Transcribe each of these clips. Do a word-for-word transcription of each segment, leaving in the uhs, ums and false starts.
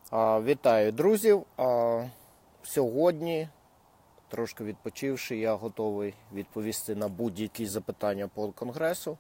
А, Вітаю друзів. А, Сьогодні, трошки відпочивши, я готовий відповісти на будь-які запитання по конгресу.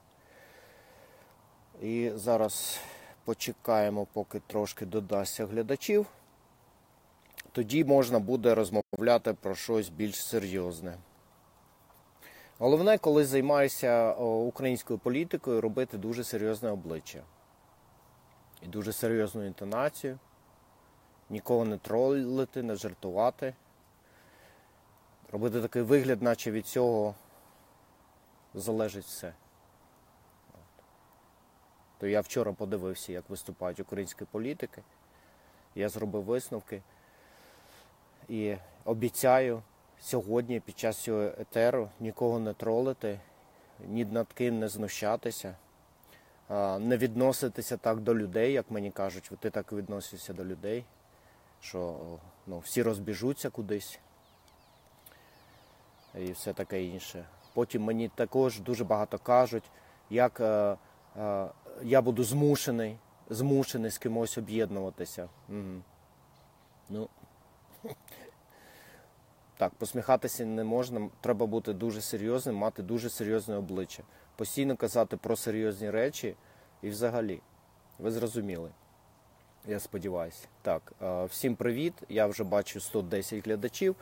І зараз почекаємо, поки трошки додасться глядачів. Тоді можна буде розмовляти про щось більш серйозне. Головне, коли займаєшся українською політикою, робити дуже серйозне обличчя. І дуже серйозну інтонацію. Нікого не тролити, не жартувати. Робити такий вигляд, наче від цього залежить все. То я вчора подивився, як виступають українські політики. Я зробив висновки. І обіцяю сьогодні під час цього етеру нікого не тролити, ні над ким не знущатися, не відноситися так до людей, як мені кажуть. Ти так відносишся до людей, що ну, всі розбіжуться кудись і все таке інше. Потім мені також дуже багато кажуть, як е, е, я буду змушений, змушений з кимось об'єднуватися. Угу. Ну, так, посміхатися не можна, треба бути дуже серйозним, мати дуже серйозне обличчя. Постійно казати про серйозні речі і взагалі. Ви зрозуміли. Я сподіваюся. Так, всім привіт. Я вже бачу сто десять глядачів.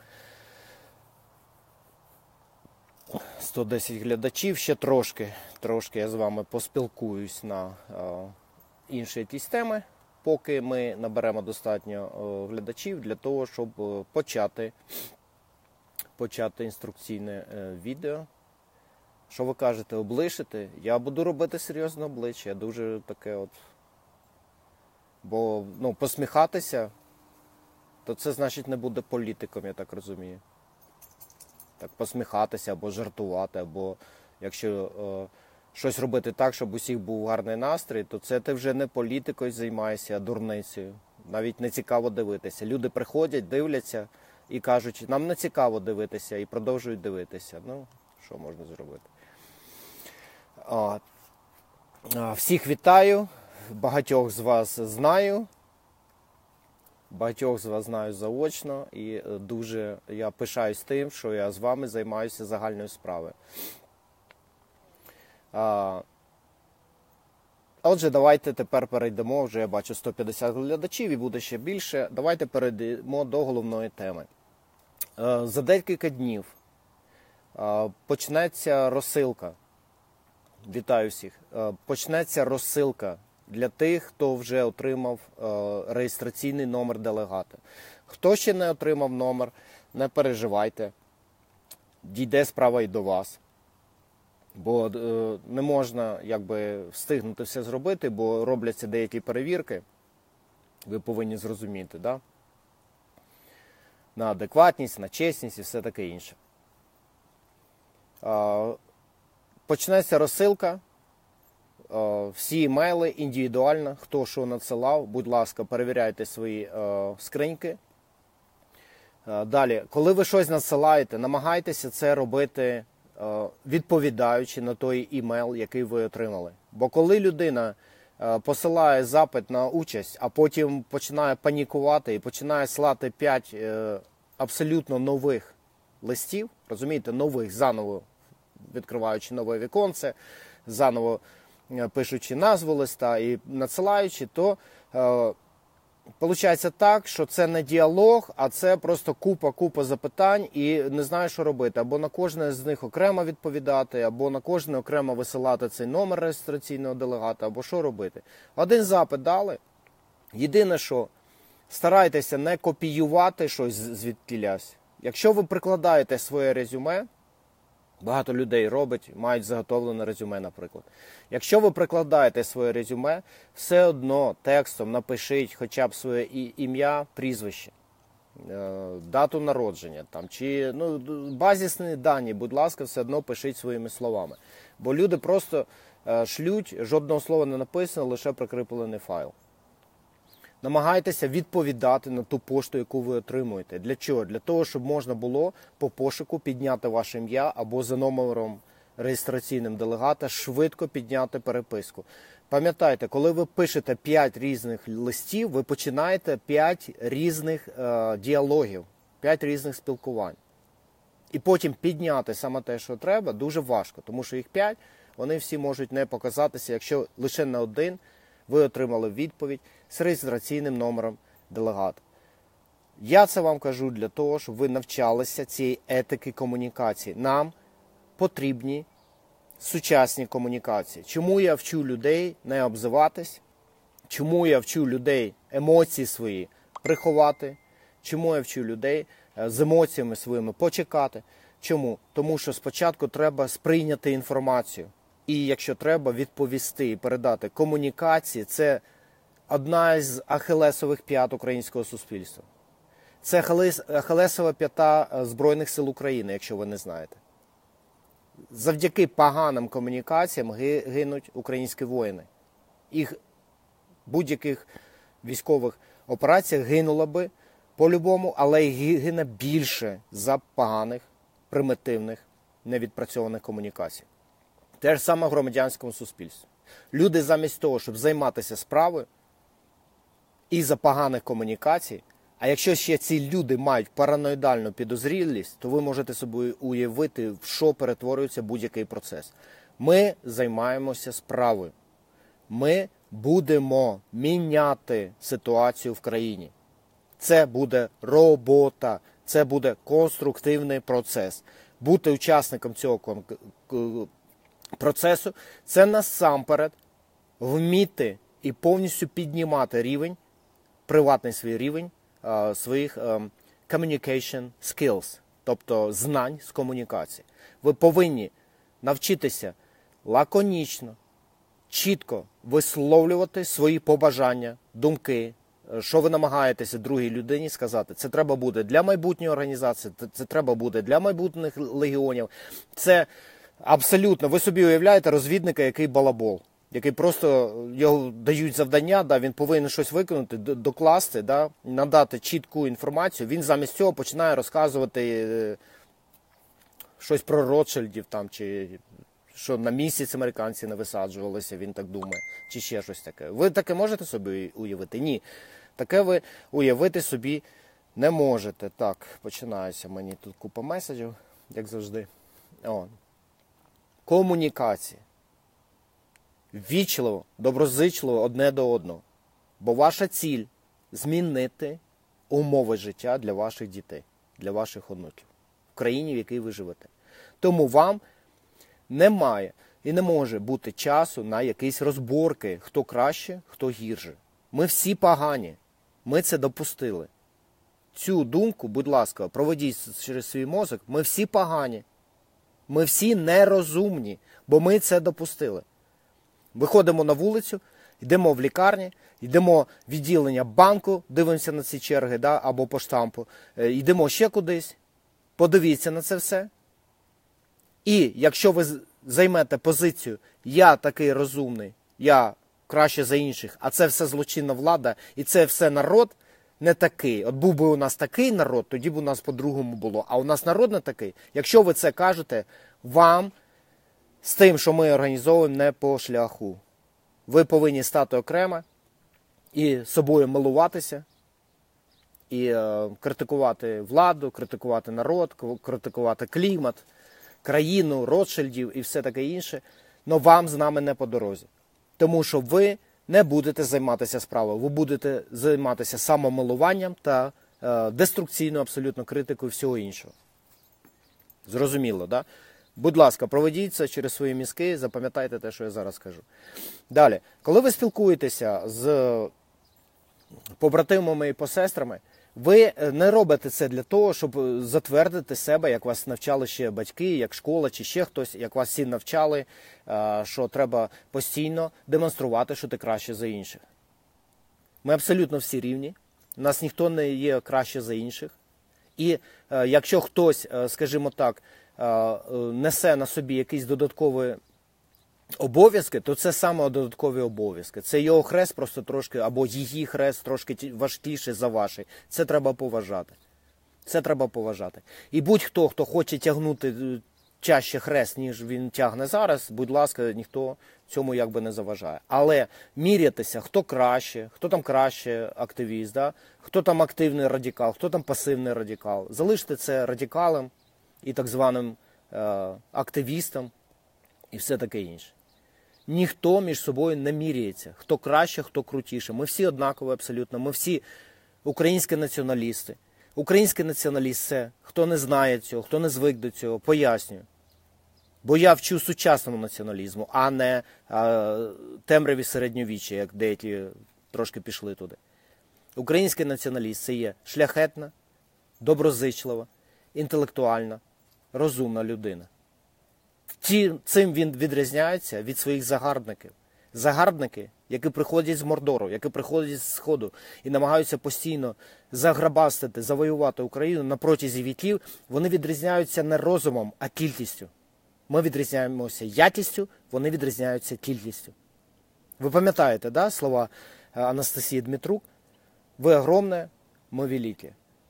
сто десять глядачів. Ще трошки, трошки я з вами поспілкуюсь на а, інші якісь теми, поки ми наберемо достатньо а, глядачів для того, щоб а, почати, почати інструкційне а, відео. Що ви кажете, облишити? Я буду робити серйозне обличчя. Я дуже таке от... Бо ну, посміхатися, то це значить не буде політиком, я так розумію. Так, посміхатися або жартувати, або якщо е, щось робити так, щоб у всіх був гарний настрій, то це ти вже не політикою займаєшся, а дурницею. Навіть не цікаво дивитися. Люди приходять, дивляться і кажуть, нам не цікаво дивитися, і продовжують дивитися. Ну, що можна зробити? А, а, всіх вітаю. Багатьох з вас знаю, багатьох з вас знаю заочно і дуже я пишаюсь тим, що я з вами займаюся загальною справою. А, отже, давайте тепер перейдемо, вже я бачу сто п'ятдесят глядачів і буде ще більше. Давайте перейдемо до головної теми. А, за декілька днів а, почнеться розсилка. Вітаю всіх. А, почнеться розсилка для тих, хто вже отримав е, реєстраційний номер делегата. Хто ще не отримав номер, не переживайте. Дійде справа і до вас. Бо е, не можна якби встигнути все зробити, бо робляться деякі перевірки. Ви повинні зрозуміти, да? На адекватність, на чесність і все таке інше. Е, почнеться розсилка. Всі емейли індивідуально, хто що надсилав, будь ласка, перевіряйте свої е, скриньки. Е, далі, коли ви щось надсилаєте, намагайтеся це робити е, відповідаючи на той емейл, який ви отримали. Бо коли людина е, посилає запит на участь, а потім починає панікувати і починає слати п'ять е, абсолютно нових листів, розумієте, нових, заново відкриваючи нове віконце, заново пишучи назву листа і надсилаючи, то е, виходить так, що це не діалог, а це просто купа-купа запитань і не знаю, що робити. Або на кожне з них окремо відповідати, або на кожне окремо висилати цей номер реєстраційного делегата, або що робити. Один запит дали. Єдине, що старайтеся не копіювати щось звідкілясь. Якщо ви прикладаєте своє резюме, багато людей робить, мають заготовлене резюме, наприклад. Якщо ви прикладаєте своє резюме, все одно текстом напишіть хоча б своє ім'я, прізвище, дату народження, там, чи ну, базисні дані, будь ласка, все одно пишіть своїми словами. Бо люди просто шлють, жодного слова не написано, лише прикріплений файл. Намагайтеся відповідати на ту пошту, яку ви отримуєте. Для чого? Для того, щоб можна було по пошуку підняти ваше ім'я або за номером реєстраційним делегата швидко підняти переписку. Пам'ятайте, коли ви пишете п'ять різних листів, ви починаєте п'ять різних е, діалогів, п'ять різних спілкувань. І потім підняти саме те, що треба, дуже важко, тому що їх п'ять, вони всі можуть не показатися, якщо лише на один ви отримали відповідь з реєстраційним номером делегата. Я це вам кажу для того, щоб ви навчалися цієї етики комунікації. Нам потрібні сучасні комунікації. Чому я вчу людей не обзиватись? Чому я вчу людей емоції свої приховати? Чому я вчу людей з емоціями своїми почекати? Чому? Тому що спочатку треба сприйняти інформацію. І якщо треба, відповісти і передати. Комунікації – це одна з ахілесових п'ят українського суспільства. Це ахілесова п'ята Збройних сил України, якщо ви не знаєте. Завдяки поганим комунікаціям гинуть українські воїни. Їх в будь-яких військових операціях гинуло би по-любому, але й гине більше за поганих, примітивних, невідпрацьованих комунікацій. Те ж саме в громадянському суспільстві. Люди замість того, щоб займатися справою із-за поганих комунікацій, а якщо ще ці люди мають параноїдальну підозрілість, то ви можете собі уявити, в що перетворюється будь-який процес. Ми займаємося справою. Ми будемо міняти ситуацію в країні. Це буде робота, це буде конструктивний процес. Бути учасником цього процесу – це насамперед вміти і повністю піднімати рівень, приватний свій рівень, своїх um, communication skills, тобто знань з комунікації. Ви повинні навчитися лаконічно, чітко висловлювати свої побажання, думки, що ви намагаєтеся другій людині сказати. Це треба буде для майбутньої організації, це треба буде для майбутніх легіонів. Це абсолютно, ви собі уявляєте розвідника, який балабол, який просто його дають завдання, да, він повинен щось виконати, докласти, да, надати чітку інформацію. Він замість цього починає розказувати е, щось про Ротшильдів, там, чи що на місяць американці не висаджувалися, він так думає, чи ще щось таке. Ви таке можете собі уявити? Ні. Таке ви уявити собі не можете. Так, починається мені тут купа меседжів, як завжди. О. Комунікація. Ввічливо, доброзичливо одне до одного. Бо ваша ціль – змінити умови життя для ваших дітей, для ваших онуків в країні, в якій ви живете. Тому вам немає і не може бути часу на якісь розборки, хто краще, хто гірше. Ми всі погані. Ми це допустили. Цю думку, будь ласка, проведіть через свій мозок. Ми всі погані. Ми всі нерозумні, бо ми це допустили. Виходимо на вулицю, йдемо в лікарні, йдемо в відділення банку, дивимося на ці черги, да, або по штампу, йдемо ще кудись, подивіться на це все. І якщо ви займете позицію «я такий розумний, я краще за інших, а це все злочинна влада, і це все народ не такий». От був би у нас такий народ, тоді б у нас по-другому було. А у нас народ не такий. Якщо ви це кажете, вам з тим, що ми організовуємо, не по шляху. Ви повинні стати окремо і собою милуватися, і е, критикувати владу, критикувати народ, критикувати клімат, країну, Ротшильдів і все таке інше. Но вам з нами не по дорозі. Тому що ви не будете займатися справою. Ви будете займатися самомилуванням та е, деструкційною абсолютно критикою всього іншого. Зрозуміло, да? Будь ласка, проведіть це через свої мізки, запам'ятайте те, що я зараз кажу. Далі, коли ви спілкуєтеся з побратимами і посестрами, ви не робите це для того, щоб затвердити себе, як вас навчали ще батьки, як школа чи ще хтось, як вас всі навчали, що треба постійно демонструвати, що ти краще за інших. Ми абсолютно всі рівні, у нас ніхто не є краще за інших. І якщо хтось, скажімо так, несе на собі якісь додаткові обов'язки, то це саме додаткові обов'язки. Це його хрест просто трошки, або її хрест трошки важкіший за ваший. Це треба поважати. Це треба поважати. І будь-хто, хто хоче тягнути чаще хрест, ніж він тягне зараз, будь ласка, ніхто цьому якби не заважає. Але мірятися, хто краще, хто там краще активіст, да? Хто там активний радикал, хто там пасивний радикал. Залиште це радикалам і так званим е, активістам і все таке інше. Ніхто між собою не міряється, хто краще, хто крутіше. Ми всі однакові абсолютно, ми всі українські націоналісти. Український націоналіст – це, хто не знає цього, хто не звик до цього, пояснюю. Бо я вчу сучасному націоналізму, а не а, темряві середньовіччя, як деякі трошки пішли туди. Український націоналіст – це є шляхетна, доброзичлива, інтелектуальна, розумна людина. Ті, цим він відрізняється від своїх загарбників. Загарбники, які приходять з Мордору, які приходять з Сходу і намагаються постійно заграбастити, завоювати Україну на протязі віків, вони відрізняються не розумом, а кількістю. Ми відрізняємося якістю, вони відрізняються кількістю. Ви пам'ятаєте, да, слова Анастасії Дмитрук? Ви огромне, ми великі.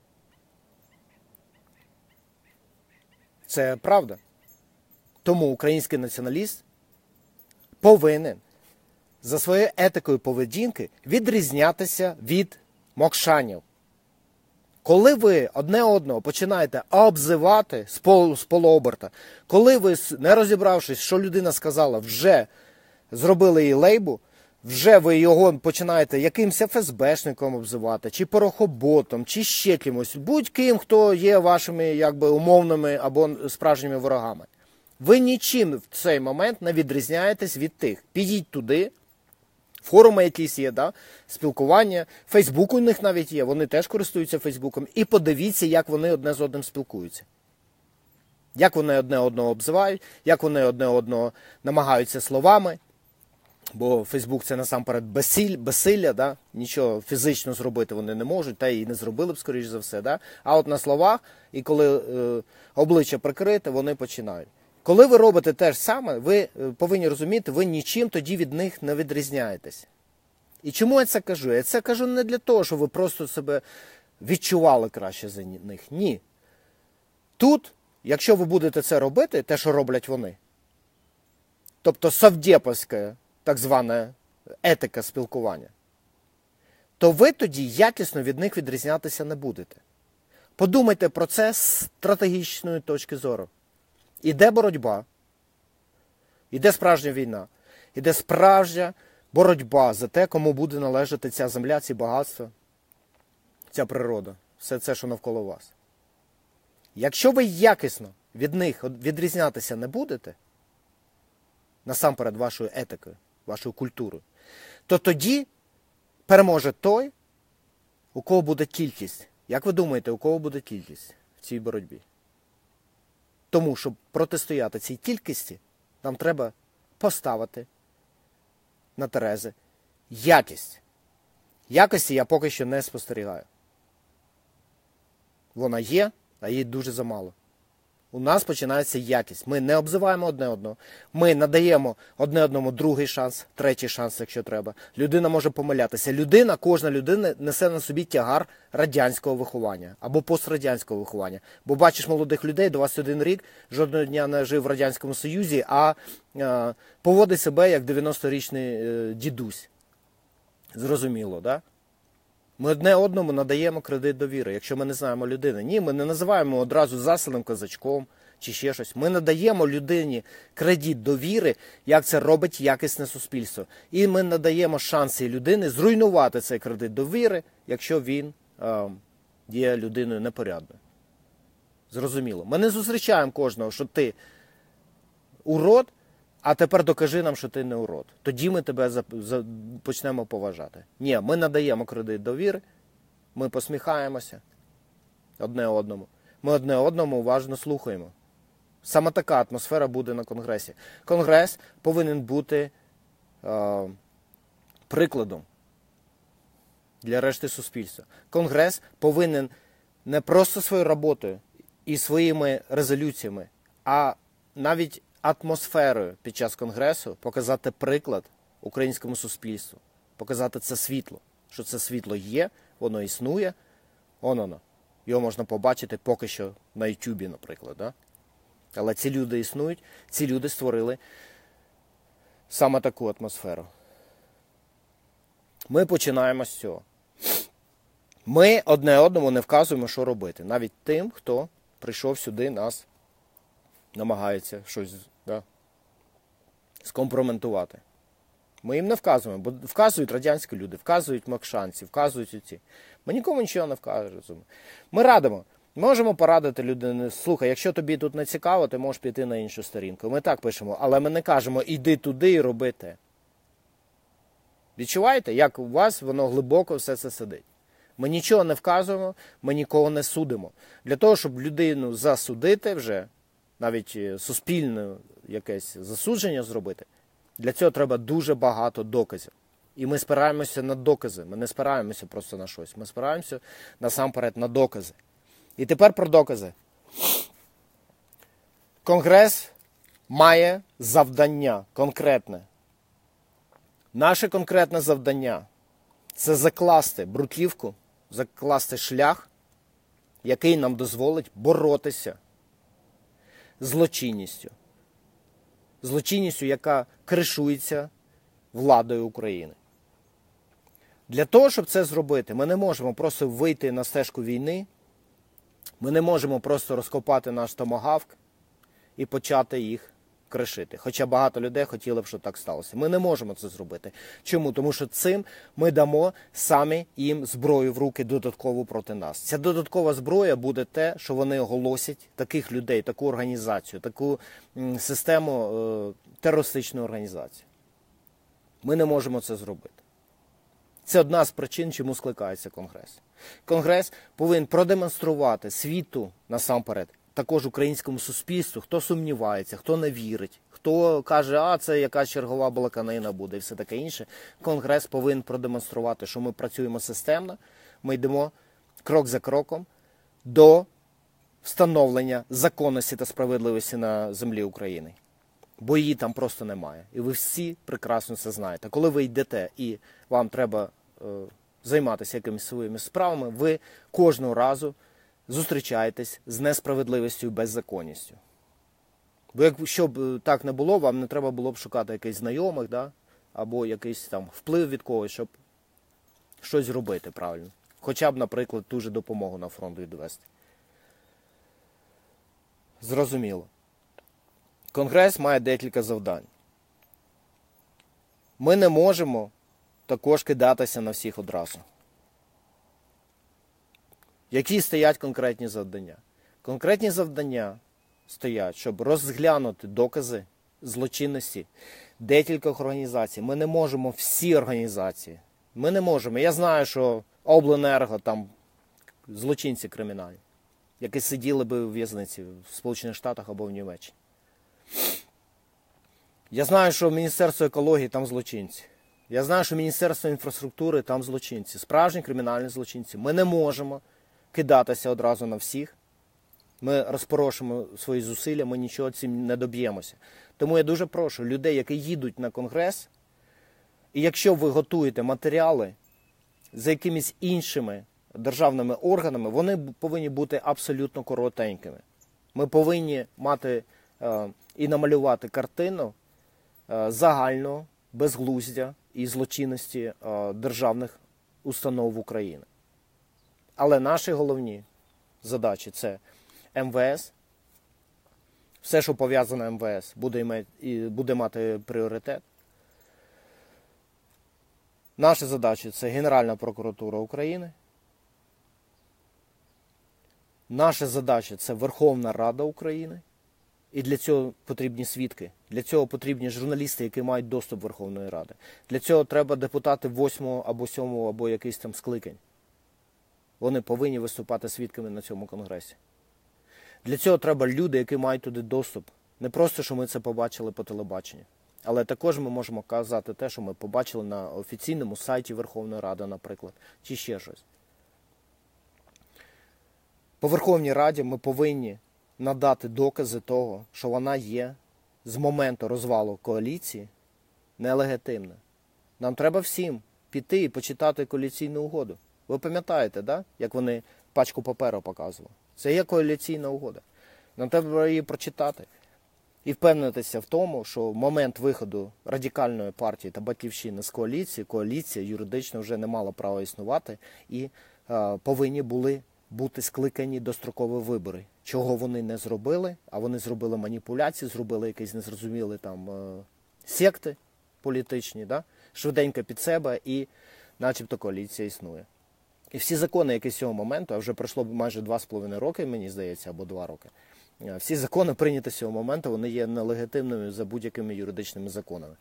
Це правда. Тому український націоналіст повинен за своєю етикою поведінки відрізнятися від мокшанів. Коли ви одне одного починаєте обзивати з, пол, з полуоберта, коли ви, не розібравшись, що людина сказала, вже зробили їй лейбу, вже ви його починаєте якимось еф ес бешником обзивати, чи порохоботом, чи ще кимось, будь-ким, хто є вашими якби умовними або справжніми ворогами. Ви нічим в цей момент не відрізняєтесь від тих. Підіть туди, форуми якісь є, да? Спілкування, Фейсбук у них навіть є, вони теж користуються Фейсбуком, і подивіться, як вони одне з одним спілкуються. Як вони одне одного обзивають, як вони одне одного намагаються словами, бо Фейсбук це насамперед безсиль, безсилля, да? Нічого фізично зробити вони не можуть, та і не зробили б, скоріш за все. Да? А от на словах, і коли е, обличчя прикрите, вони починають. Коли ви робите те ж саме, ви повинні розуміти, ви нічим тоді від них не відрізняєтесь. І чому я це кажу? Я це кажу не для того, щоб ви просто себе відчували краще за них. Ні. Тут, якщо ви будете це робити, те, що роблять вони, тобто совдєповська так звана етика спілкування, то ви тоді якісно від них відрізнятися не будете. Подумайте про це з стратегічної точки зору. Іде боротьба, іде справжня війна, іде справжня боротьба за те, кому буде належати ця земля, ці багатства, ця природа, все це, що навколо вас. Якщо ви якісно від них відрізнятися не будете, насамперед вашою етикою, вашою культурою, то тоді переможе той, у кого буде кількість. Як ви думаєте, у кого буде кількість в цій боротьбі? Тому, щоб протистояти цій кількості, нам треба поставити на терези якість. Якості я поки що не спостерігаю. Вона є, а її дуже замало. У нас починається якість. Ми не обзиваємо одне одного. Ми надаємо одне одному другий шанс, третій шанс, якщо треба. Людина може помилятися. Людина, кожна людина несе на собі тягар радянського виховання або пострадянського виховання. Бо бачиш молодих людей, двадцять один рік, жодного дня не жив в Радянському Союзі, а е, поводить себе як дев'яносторічний е, дідусь. Зрозуміло, да? Ми одне одному надаємо кредит довіри, якщо ми не знаємо людини. Ні, ми не називаємо одразу засланим козачком чи ще щось. Ми надаємо людині кредит довіри, як це робить якісне суспільство. І ми надаємо шанси людини зруйнувати цей кредит довіри, якщо він е, є людиною непорядною. Зрозуміло. Ми не зустрічаємо кожного, що ти урод, а тепер докажи нам, що ти не урод. Тоді ми тебе за, за, почнемо поважати. Ні, ми надаємо кредит довіри, ми посміхаємося одне одному. Ми одне одному уважно слухаємо. Саме така атмосфера буде на Конгресі. Конгрес повинен бути е, прикладом для решти суспільства. Конгрес повинен не просто своєю роботою і своїми резолюціями, а навіть атмосферою під час Конгресу показати приклад українському суспільству, показати це світло, що це світло є, воно існує, воно, воно. Його можна побачити поки що на Ютубі, наприклад. Да? Але ці люди існують, ці люди створили саме таку атмосферу. Ми починаємо з цього. Ми одне одному не вказуємо, що робити. Навіть тим, хто прийшов сюди, нас намагається щось, да, скомпрометувати. Ми їм не вказуємо, бо вказують радянські люди, вказують мокшанці, вказують оці. Ми нікому нічого не вказуємо. Ми радимо. Можемо порадити людині, слухай, якщо тобі тут не цікаво, ти можеш піти на іншу сторінку. Ми так пишемо, але ми не кажемо, іди туди і роби те. Відчуваєте, як у вас воно глибоко все це сидить? Ми нічого не вказуємо, ми нікого не судимо. Для того, щоб людину засудити вже, навіть суспільне якесь засудження зробити, для цього треба дуже багато доказів. І ми спираємося на докази. Ми не спираємося просто на щось. Ми спираємося насамперед на докази. І тепер про докази. Конгрес має завдання конкретне. Наше конкретне завдання – це закласти бруківку, закласти шлях, який нам дозволить боротися з злочинністю. Злочинністю, яка кришується владою України. Для того, щоб це зробити, ми не можемо просто вийти на стежку війни, ми не можемо просто розкопати наш томагавк і почати їх кришити. Хоча багато людей хотіли б, щоб так сталося. Ми не можемо це зробити. Чому? Тому що цим ми дамо самі їм зброю в руки додаткову проти нас. Ця додаткова зброя буде те, що вони оголосять таких людей, таку організацію, таку м, систему е, терористичної організації. Ми не можемо це зробити. Це одна з причин, чому скликається Конгрес. Конгрес повинен продемонструвати світу, насамперед, також українському суспільству, хто сумнівається, хто не вірить, хто каже, а це якась чергова балаканина буде і все таке інше. Конгрес повинен продемонструвати, що ми працюємо системно, ми йдемо крок за кроком до встановлення законності та справедливості на землі України. Бо її там просто немає. І ви всі прекрасно це знаєте. Коли ви йдете і вам треба е, займатися якимись своїми справами, ви кожного разу зустрічаєтесь з несправедливістю і беззаконністю. Бо якщо б так не було, вам не треба було б шукати якихось знайомих, да? Або якийсь там вплив від когось, щоб щось робити правильно. Хоча б, наприклад, ту же допомогу на фронт відвести. Зрозуміло. Конгрес має декілька завдань. Ми не можемо також кидатися на всіх одразу. Які стоять конкретні завдання? Конкретні завдання стоять, щоб розглянути докази злочинності декількох організацій. Ми не можемо всі організації. Ми не можемо. Я знаю, що обленерго, там злочинці кримінальні, які сиділи би в в'язниці в Сполучених Штатах або в Німеччині. Я знаю, що Міністерство екології там злочинці. Я знаю, що Міністерство інфраструктури там злочинці. Справжні кримінальні злочинці. Ми не можемо кидатися одразу на всіх. Ми розпорошимо свої зусилля, ми нічого цим не доб'ємося. Тому я дуже прошу людей, які їдуть на Конгрес, і якщо ви готуєте матеріали за якимись іншими державними органами, вони повинні бути абсолютно коротенькими. Ми повинні мати е, і намалювати картину е, загального безглуздя і злочинності е, державних установ України. Але наші головні задачі – це ем ве ес. Все, що пов'язане ем ве ес, буде, іме, буде мати пріоритет. Наші задачі – це Генеральна прокуратура України. Наша задача – це Верховна Рада України. І для цього потрібні свідки. Для цього потрібні журналісти, які мають доступ до Верховної Ради. Для цього треба депутати восьмого або сьомого або якийсь там скликань. Вони повинні виступати свідками на цьому конгресі. Для цього треба люди, які мають туди доступ. Не просто, що ми це побачили по телебаченню. Але також ми можемо казати те, що ми побачили на офіційному сайті Верховної Ради, наприклад, чи ще щось. По Верховній Раді ми повинні надати докази того, що вона є з моменту розвалу коаліції нелегітимна. Нам треба всім піти і почитати коаліційну угоду. Ви пам'ятаєте, да? Як вони пачку паперу показували? Це є коаліційна угода. Нам треба її прочитати. І впевнитися в тому, що в момент виходу Радикальної партії та Батьківщини з коаліції, коаліція юридично вже не мала права існувати і е, повинні були бути скликані дострокові вибори. Чого вони не зробили, а вони зробили маніпуляції, зробили якісь незрозумілі там е, секти політичні, да? Швиденько під себе і начебто коаліція існує. І всі закони, які з цього моменту, а вже пройшло майже два з половиною роки, мені здається, або два роки, всі закони, прийняті з цього моменту, вони є нелегітимними за будь-якими юридичними законами.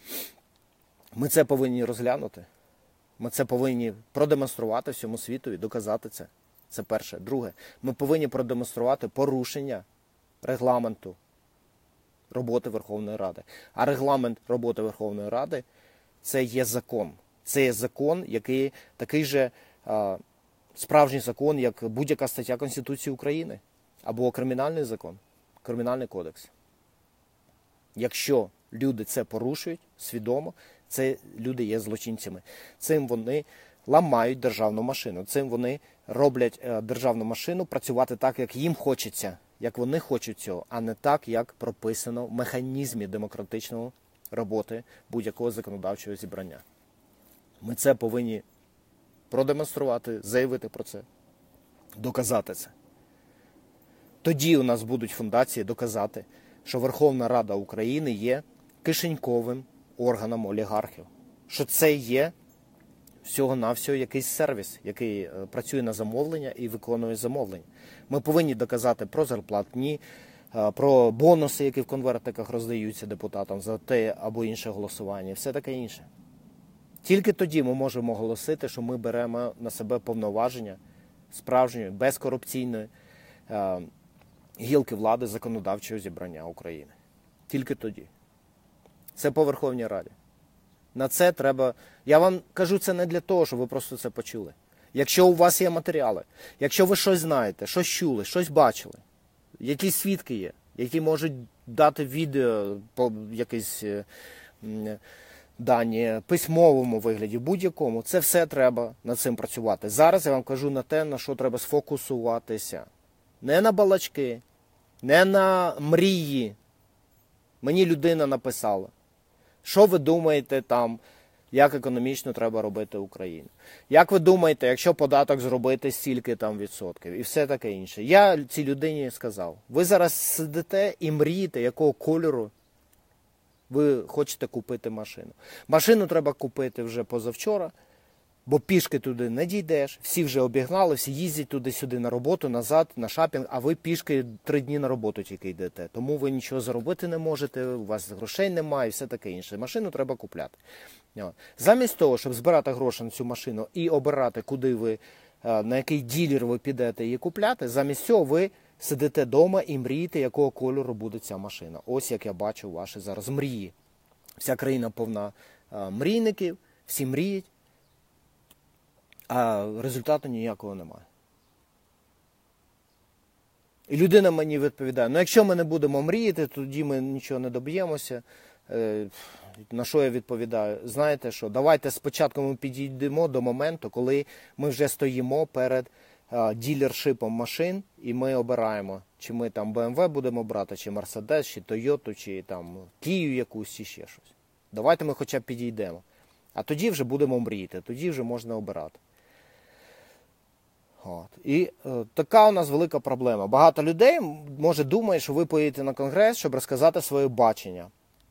Ми це повинні розглянути. Ми це повинні продемонструвати всьому світу і доказати це. Це перше. Друге, ми повинні продемонструвати порушення регламенту роботи Верховної Ради. А регламент роботи Верховної Ради – це є закон. Це є закон, який такий же а, справжній закон, як будь-яка стаття Конституції України. Або кримінальний закон, кримінальний кодекс. Якщо люди це порушують свідомо, це люди є злочинцями. Цим вони ламають державну машину. Цим вони роблять державну машину працювати так, як їм хочеться, як вони хочуть цього, а не так, як прописано в механізмі демократичної роботи будь-якого законодавчого зібрання. Ми це повинні продемонструвати, заявити про це, доказати це. Тоді у нас будуть фундації доказати, що Верховна Рада України є кишеньковим органом олігархів. Що це є всього-навсього якийсь сервіс, який працює на замовлення і виконує замовлення. Ми повинні доказати про зарплатні, про бонуси, які в конвертиках роздаються депутатам за те або інше голосування, і все таке інше. Тільки тоді ми можемо оголосити, що ми беремо на себе повноваження справжньої, безкорупційної гілки влади законодавчого зібрання України. Тільки тоді. Це по Верховній Раді. На це треба... Я вам кажу це не для того, щоб ви просто це почули. Якщо у вас є матеріали, якщо ви щось знаєте, щось чули, щось бачили, які свідки є, які можуть дати відео по якісь дані, письмовому вигляді, будь-якому, це все треба над цим працювати. Зараз я вам кажу на те, на що треба сфокусуватися. Не на балачки, не на мрії. Мені людина написала, що ви думаєте там, як економічно треба робити Україну. Як ви думаєте, якщо податок зробити стільки там відсотків і все таке інше. Я цій людині сказав, ви зараз сидите і мрієте, якого кольору ви хочете купити машину. Машину треба купити вже позавчора, бо пішки туди не дійдеш, всі вже обігнали, всі їздять туди-сюди на роботу, назад, на шопінг, а ви пішки три дні на роботу тільки йдете. Тому ви нічого заробити не можете, у вас грошей немає і все таке інше. Машину треба купляти. Замість того, щоб збирати гроші на цю машину і обирати, куди ви, на який ділер ви підете її купляти, замість цього ви сидите вдома і мрієте, якого кольору буде ця машина. Ось як я бачу ваші зараз мрії. Вся країна повна мрійників, всі мріють, а результату ніякого немає. І людина мені відповідає, ну якщо ми не будемо мріяти, тоді ми нічого не доб'ємося. На що я відповідаю? Знаєте що, давайте спочатку ми підійдемо до моменту, коли ми вже стоїмо перед ділершипом машин і ми обираємо, чи ми там Б М В будемо брати, чи Мерседес, чи Тойоту, чи там Кію якусь, чи ще щось. Давайте ми хоча б підійдемо. А тоді вже будемо мріяти, тоді вже можна обирати. От. І е, така у нас велика проблема. Багато людей, може, думає, що ви поїдете на конгрес, щоб розказати своє бачення.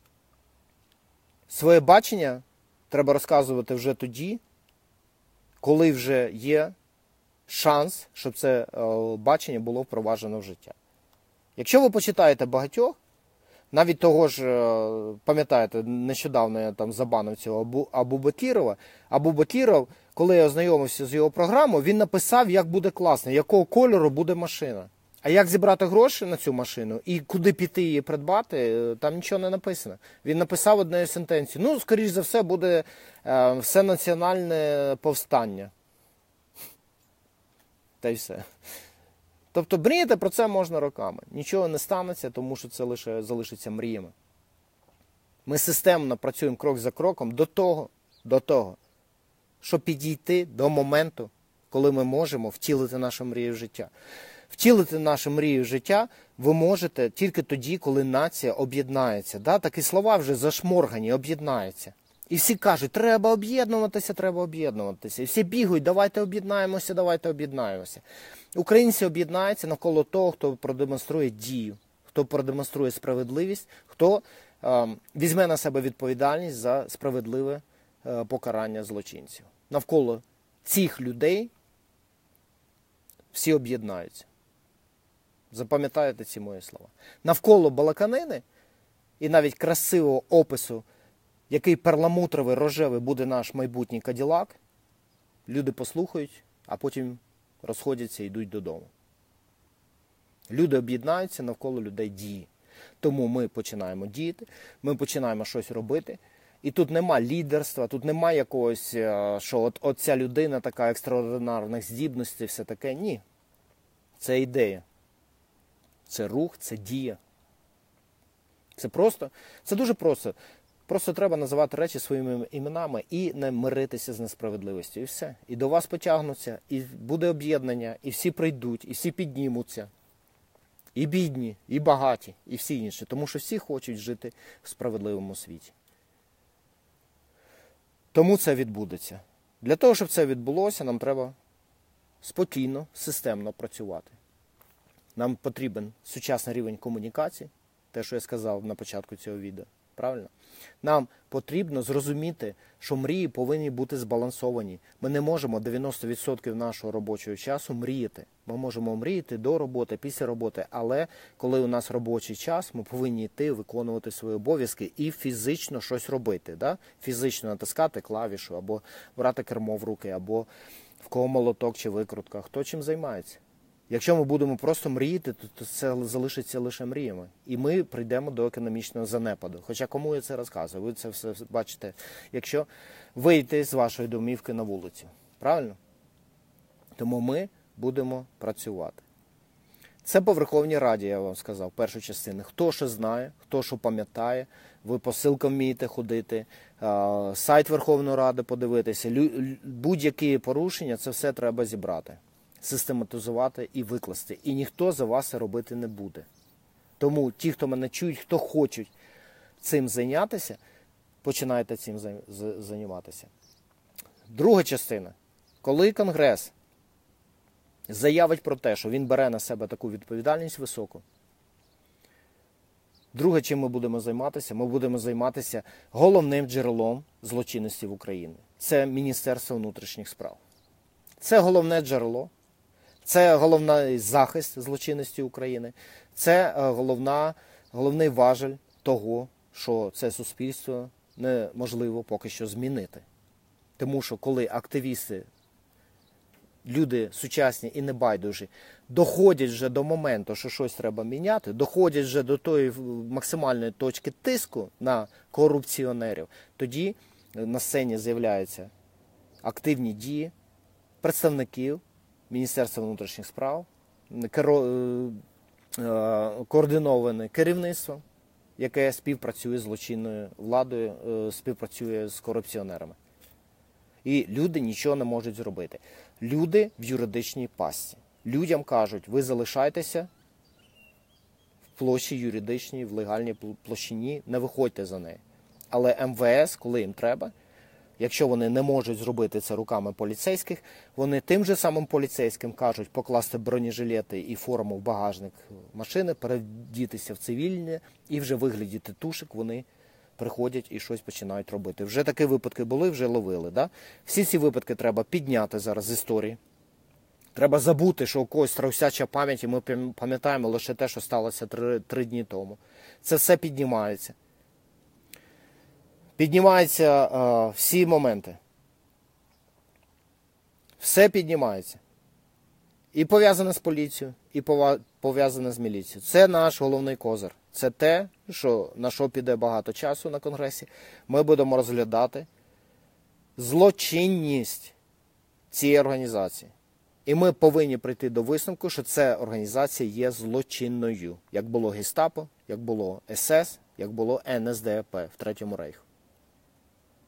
Своє бачення треба розказувати вже тоді, коли вже є шанс, щоб це е, бачення було впроваджено в життя. Якщо ви почитаєте багатьох, навіть того ж, е, пам'ятаєте, нещодавно я там забанив цього Абу, Абу-Бакірова, Абу-Бакіров, коли я ознайомився з його програмою, він написав, як буде класно, якого кольору буде машина. А як зібрати гроші на цю машину і куди піти її придбати, там нічого не написано. Він написав однією сентенцією. Ну, скоріш за все, буде е, всенаціональне повстання. Та й все. Тобто мріяти про це можна роками. Нічого не станеться, тому що це лише залишиться мріями. Ми системно працюємо крок за кроком до того, до того, щоб підійти до моменту, коли ми можемо втілити нашу мрію в життя. Втілити нашу мрію життя ви можете тільки тоді, коли нація об'єднається. Да? Такі слова вже зашморгані, об'єднається. І всі кажуть, треба об'єднуватися, треба об'єднуватися. І всі бігають, давайте об'єднаємося, давайте об'єднаємося. Українці об'єднаються навколо того, хто продемонструє дію, хто продемонструє справедливість, хто е, візьме на себе відповідальність за справедливе е, покарання злочинців. Навколо цих людей всі об'єднаються. Запам'ятаєте ці мої слова. Навколо балаканини і навіть красивого опису, який перламутровий, рожевий буде наш майбутній Каділак, люди послухають, а потім розходяться і йдуть додому. Люди об'єднаються навколо людей дії. Тому ми починаємо діяти, ми починаємо щось робити. І тут нема лідерства, тут нема якогось, що от, от ця людина така екстраординарних здібностей, все таке. Ні. Це ідея. Це рух, це дія. Це просто, це дуже просто. Просто треба називати речі своїми іменами і не миритися з несправедливістю. І все. І до вас потягнуться, і буде об'єднання, і всі прийдуть, і всі піднімуться. І бідні, і багаті, і всі інші. Тому що всі хочуть жити в справедливому світі. Тому це відбудеться. Для того, щоб це відбулося, нам треба спокійно, системно працювати. Нам потрібен сучасний рівень комунікації, те, що я сказав на початку цього відео. Правильно? Нам потрібно зрозуміти, що мрії повинні бути збалансовані. Ми не можемо дев'яносто відсотків нашого робочого часу мріяти. Ми можемо мріяти до роботи, після роботи, але коли у нас робочий час, ми повинні йти, виконувати свої обов'язки і фізично щось робити. Да? Фізично натискати клавішу, або брати кермо в руки, або в кого молоток чи викрутка. Хто чим займається? Якщо ми будемо просто мріяти, то це залишиться лише мріями. І ми прийдемо до економічного занепаду. Хоча кому я це розказую? Ви це все бачите, якщо вийти з вашої домівки на вулицю. Правильно? Тому ми будемо працювати. Це по Верховній Раді, я вам сказав, першу частину. Хто що знає, хто що пам'ятає, ви по ссилкам вмієте ходити, сайт Верховної Ради подивитися. Будь-які порушення, це все треба зібрати. Систематизувати і викласти. І ніхто за вас це робити не буде. Тому ті, хто мене чують, хто хочуть цим зайнятися, починайте цим займатися. Друга частина. Коли Конгрес заявить про те, що він бере на себе таку відповідальність високу, друге, чим ми будемо займатися, ми будемо займатися головним джерелом злочинності в Україні. Це Міністерство внутрішніх справ. Це головне джерело. Це головний захист злочинності України. Це головна, головний важель того, що це суспільство неможливо поки що змінити. Тому що коли активісти, люди сучасні і небайдужі, доходять вже до моменту, що щось треба міняти, доходять вже до тої максимальної точки тиску на корупціонерів, тоді на сцені з'являються активні дії представників Міністерства внутрішніх справ, координоване керівництво, яке співпрацює з злочинною владою, співпрацює з корупціонерами. І люди нічого не можуть зробити. Люди в юридичній пастці. Людям кажуть, ви залишайтеся в площі юридичній, в легальній площині, не виходьте за неї. Але ем ве ес, коли їм треба, якщо вони не можуть зробити це руками поліцейських, вони тим же самим поліцейським кажуть покласти бронежилети і форму в багажник машини, перевдітися в цивільне і вже в вигляді тітушек вони приходять і щось починають робити. Вже такі випадки були, вже ловили. Да? Всі ці випадки треба підняти зараз з історії. Треба забути, що у когось страусяча пам'ять, і ми пам'ятаємо лише те, що сталося три, три дні тому. Це все піднімається. Піднімаються е, всі моменти. Все піднімається. І пов'язане з поліцією, і пов'язане з міліцією. Це наш головний козир. Це те, що, на що піде багато часу на Конгресі. Ми будемо розглядати злочинність цієї організації. І ми повинні прийти до висновку, що ця організація є злочинною. Як було Гестапо, як було ес ес, як було ен ес де ап в Третьому Рейху.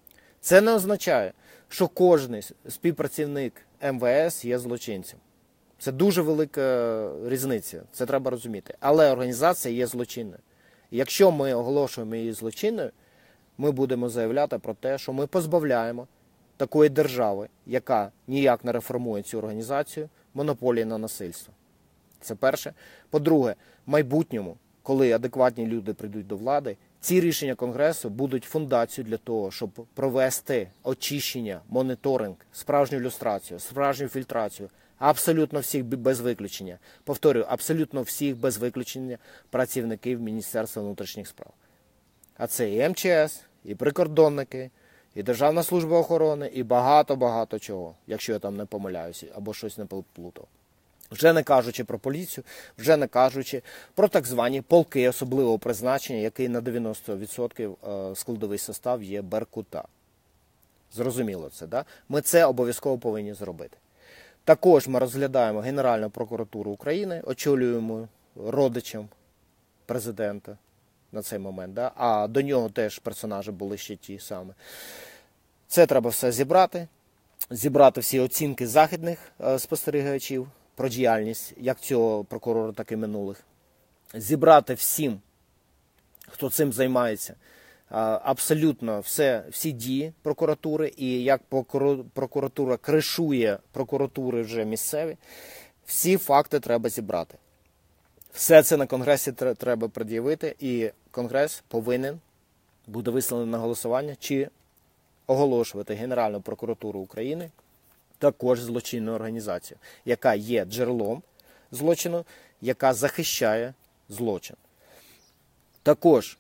Це не означає, що кожен співпрацівник ем ве ес є злочинцем. Це дуже велика різниця, це треба розуміти. Але організація є злочинною. І якщо ми оголошуємо її злочинною, ми будемо заявляти про те, що ми позбавляємо такої держави, яка ніяк не реформує цю організацію, монополії на насильство. Це перше. По-друге, в майбутньому, коли адекватні люди прийдуть до влади, ці рішення Конгресу будуть фундацією для того, щоб провести очищення, моніторинг, справжню люстрацію, справжню фільтрацію абсолютно всіх без виключення. Повторюю, абсолютно всіх без виключення працівників Міністерства внутрішніх справ. А це і ем че ес, і прикордонники, і Державна служба охорони, і багато-багато чого, якщо я там не помиляюся або щось не плутав. Вже не кажучи про поліцію, вже не кажучи про так звані полки особливого призначення, який на дев'яносто відсотків складовий состав є Беркута. Зрозуміло це, да? Ми це обов'язково повинні зробити. Також ми розглядаємо Генеральну прокуратуру України, очолюємо родичем президента на цей момент, да? А до нього теж персонажі були ще ті самі. Це треба все зібрати, зібрати всі оцінки західних спостерігачів про діяльність як цього прокурора, так і минулих. Зібрати всім, хто цим займається, абсолютно все, всі дії прокуратури і як прокуратура кришує прокуратури вже місцеві, всі факти треба зібрати. Все це на Конгресі треба пред'явити, і Конгрес повинен буде висловлений на голосування, чи оголошувати Генеральну прокуратуру України також злочинною організацією, яка є джерелом злочину, яка захищає злочин. Також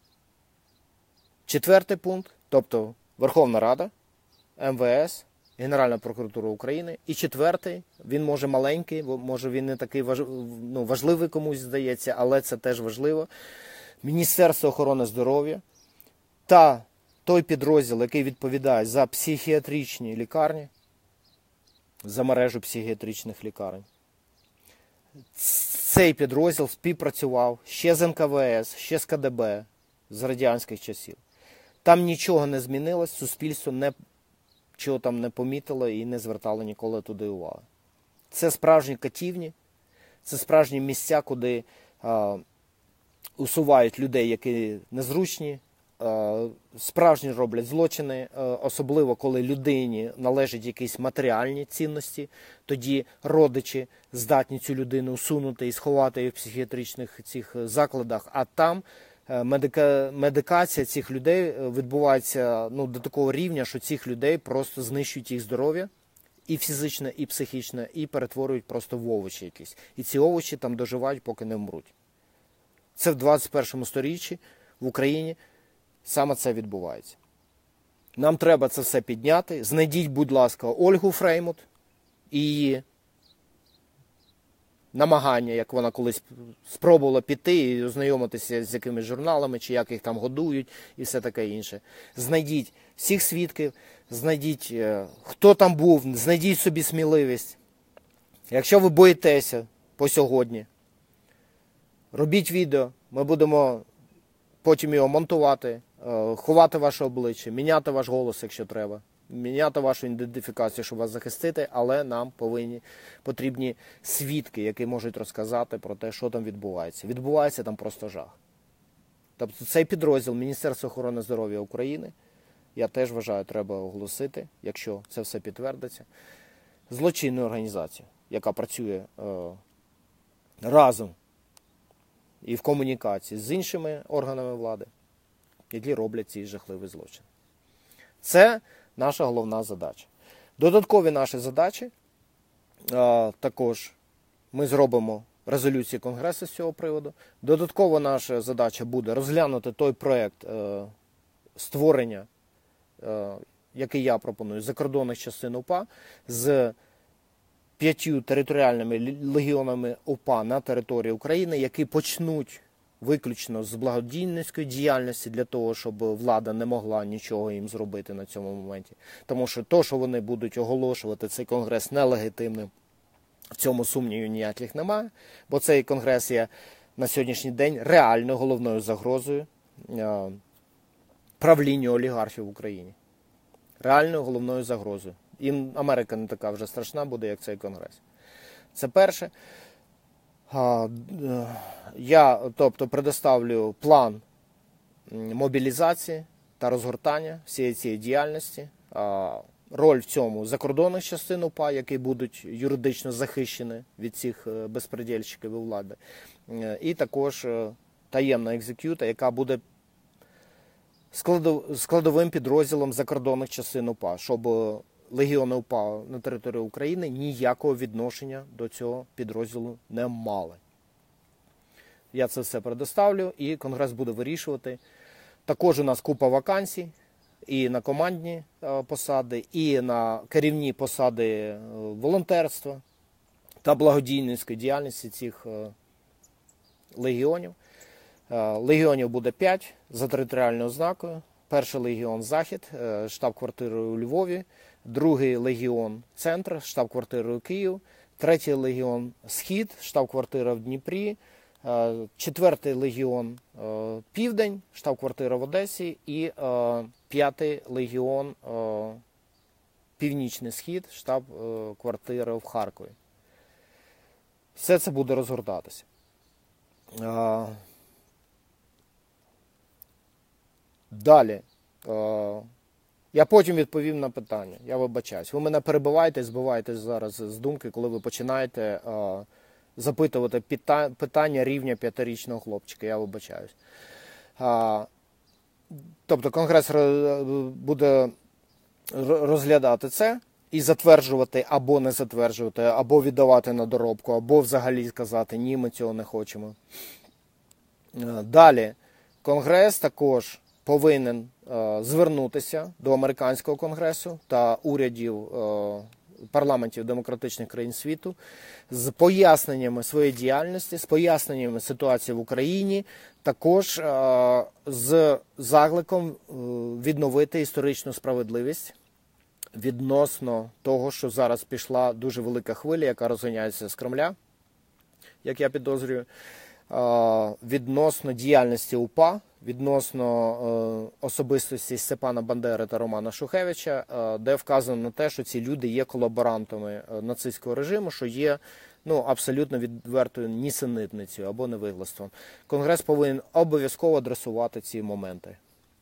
четвертий пункт, тобто Верховна Рада, ем ве ес, Генеральна прокуратура України. І четвертий, він може маленький, може він не такий важ... ну, важливий комусь здається, але це теж важливо. Міністерство охорони здоров'я та той підрозділ, який відповідає за психіатричні лікарні, за мережу психіатричних лікарень. Цей підрозділ співпрацював ще з ен ка ве ес, ще з ка де бе з радянських часів. Там нічого не змінилось, суспільство не, чого там не помітило і не звертало ніколи туди уваги. Це справжні катівні, це справжні місця, куди а, усувають людей, які незручні, а, справжні роблять злочини, а, особливо коли людині належать якісь матеріальні цінності, тоді родичі здатні цю людину усунути і сховати її в психіатричних цих закладах, а там Медика... медикація цих людей відбувається ну, до такого рівня, що цих людей просто знищують їх здоров'я і фізичне, і психічне, і перетворюють просто в овочі якісь. І ці овочі там доживають, поки не вмруть. Це в двадцять першому сторіччі в Україні саме це відбувається. Нам треба це все підняти. Знайдіть, будь ласка, Ольгу Фреймут і її намагання, як вона колись спробувала піти і ознайомитися з якимись журналами, чи як їх там годують і все таке інше. Знайдіть всіх свідків, знайдіть, хто там був, знайдіть собі сміливість. Якщо ви боїтеся по сьогодні, робіть відео, ми будемо потім його монтувати, ховати ваше обличчя, міняти ваш голос, якщо треба. Міняти вашу ідентифікацію, щоб вас захистити, але нам повинні, потрібні свідки, які можуть розказати про те, що там відбувається. Відбувається там просто жах. Тобто цей підрозділ Міністерства охорони здоров'я України, я теж вважаю, треба оголосити, якщо це все підтвердиться, злочинною організацією, яка працює е, разом і в комунікації з іншими органами влади, які роблять ці жахливі злочини. Це наша головна задача. Додаткові наші задачі, а, також ми зробимо резолюції Конгресу з цього приводу. Додатково наша задача буде розглянути той проєкт е, створення, е, який я пропоную, закордонних частин УПА з п'ятью територіальними легіонами УПА на території України, які почнуть виключно з благодійницької діяльності для того, щоб влада не могла нічого їм зробити на цьому моменті. Тому що то, що вони будуть оголошувати цей конгрес нелегітимним, в цьому сумнівів ніяких немає, бо цей конгрес є на сьогоднішній день реальною головною загрозою правлінню олігархів в Україні. Реальною головною загрозою. І Америка не така вже страшна буде, як цей конгрес. Це перше. Я, тобто, предоставлю план мобілізації та розгортання всієї цієї діяльності. Роль в цьому закордонних частин УПА, які будуть юридично захищені від цих безпредельщиків у влади. І також таємна екзекюта, яка буде складовим підрозділом закордонних частин УПА, щоб легіони УПА на території України ніякого відношення до цього підрозділу не мали. Я це все предоставлю, і Конгрес буде вирішувати. Також у нас купа вакансій і на командні посади, і на керівні посади волонтерства та благодійницької діяльності цих легіонів. Легіонів буде п'ять за територіальною ознакою. Перший легіон Захід, штаб-квартирою у Львові. Другий легіон Центр, штаб-квартирою Київ. Третій легіон Схід, штаб-квартира в Дніпрі. Четвертий легіон Південь, штаб-квартира в Одесі. І п'ятий легіон Північний Схід, штаб-квартира в Харкові. Все це буде розгортатися. Далі. Я потім відповім на питання. Я вибачаюсь. Ви мене перебиваєте, збиваєте зараз з думки, коли ви починаєте запитувати питання рівня п'ятирічного хлопчика. Я вибачаюсь. Тобто Конгрес буде розглядати це і затверджувати або не затверджувати, або віддавати на доробку, або взагалі сказати, ні, ми цього не хочемо. Далі. Конгрес також повинен е, звернутися до американського конгресу та урядів е, парламентів демократичних країн світу з поясненнями своєї діяльності, з поясненнями ситуації в Україні, також е, з закликом е, відновити історичну справедливість відносно того, що зараз пішла дуже велика хвиля, яка розганяється з Кремля, як я підозрюю, е, відносно діяльності УПА, відносно е, особистості Степана Бандери та Романа Шухевича, е, де вказано на те, що ці люди є колаборантами нацистського режиму, що є ну, абсолютно відвертою нісенітницею або невиглаством. Конгрес повинен обов'язково адресувати ці моменти.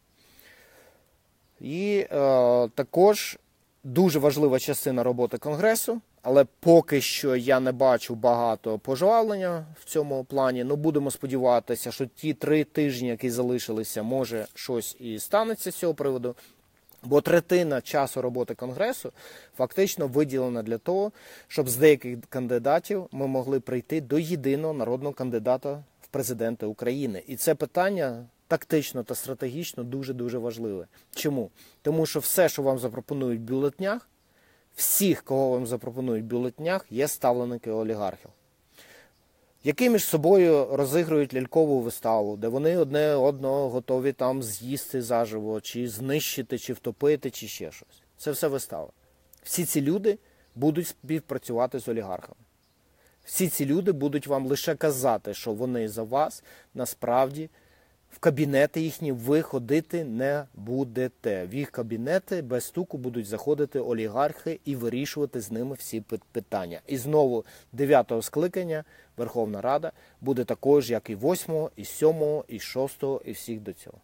І е, також дуже важлива частина роботи Конгресу, але поки що я не бачу багато пожвавлення в цьому плані. Ну, будемо сподіватися, що ті три тижні, які залишилися, може щось і станеться з цього приводу. Бо третина часу роботи Конгресу фактично виділена для того, щоб з деяких кандидатів ми могли прийти до єдиного народного кандидата в президенти України. І це питання тактично та стратегічно дуже-дуже важливе. Чому? Тому що все, що вам запропонують в бюлетнях, всіх, кого вам запропонують в бюлетнях, є ставленики олігархів, які між собою розігрують лялькову виставу, де вони одне одного готові там з'їсти заживо, чи знищити, чи втопити, чи ще щось. Це все вистава. Всі ці люди будуть співпрацювати з олігархами. Всі ці люди будуть вам лише казати, що вони за вас, насправді, в кабінети їхні ви ходити не будете. В їх кабінети без стуку будуть заходити олігархи і вирішувати з ними всі питання. І знову дев'ятого скликання Верховна Рада буде такою ж, як і восьмого, і сьомого, і шостого, і всіх до цього.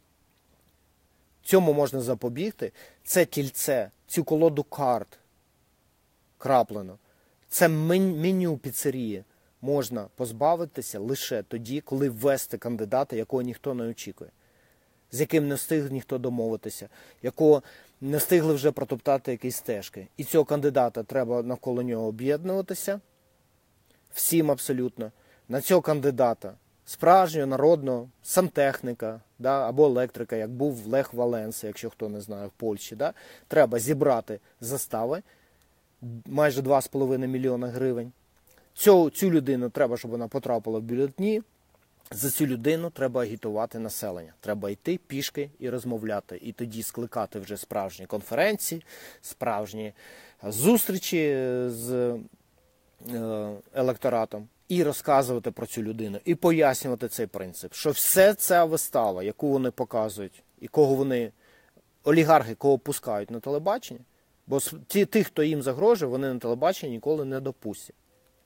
Цьому можна запобігти. Це кільце, цю колоду карт краплено, це меню піцерії можна позбавитися лише тоді, коли ввести кандидата, якого ніхто не очікує, з яким не встиг ніхто домовитися, якого не встигли вже протоптати якісь стежки. І цього кандидата треба навколо нього об'єднуватися, всім абсолютно. На цього кандидата, справжнього народного сантехніка, да, або електрика, як був Лех Валенса, якщо хто не знає, в Польщі, да, треба зібрати застави, майже два з половиною мільйона гривень. Цю, цю людину треба, щоб вона потрапила в бюлетні. За цю людину треба агітувати населення. Треба йти пішки і розмовляти. І тоді скликати вже справжні конференції, справжні зустрічі з електоратом. І розказувати про цю людину. І пояснювати цей принцип. Що все ця вистава, яку вони показують, і кого вони, олігархи, кого пускають на телебачення, бо ті, ті, хто їм загрожує, вони на телебачення ніколи не допустять.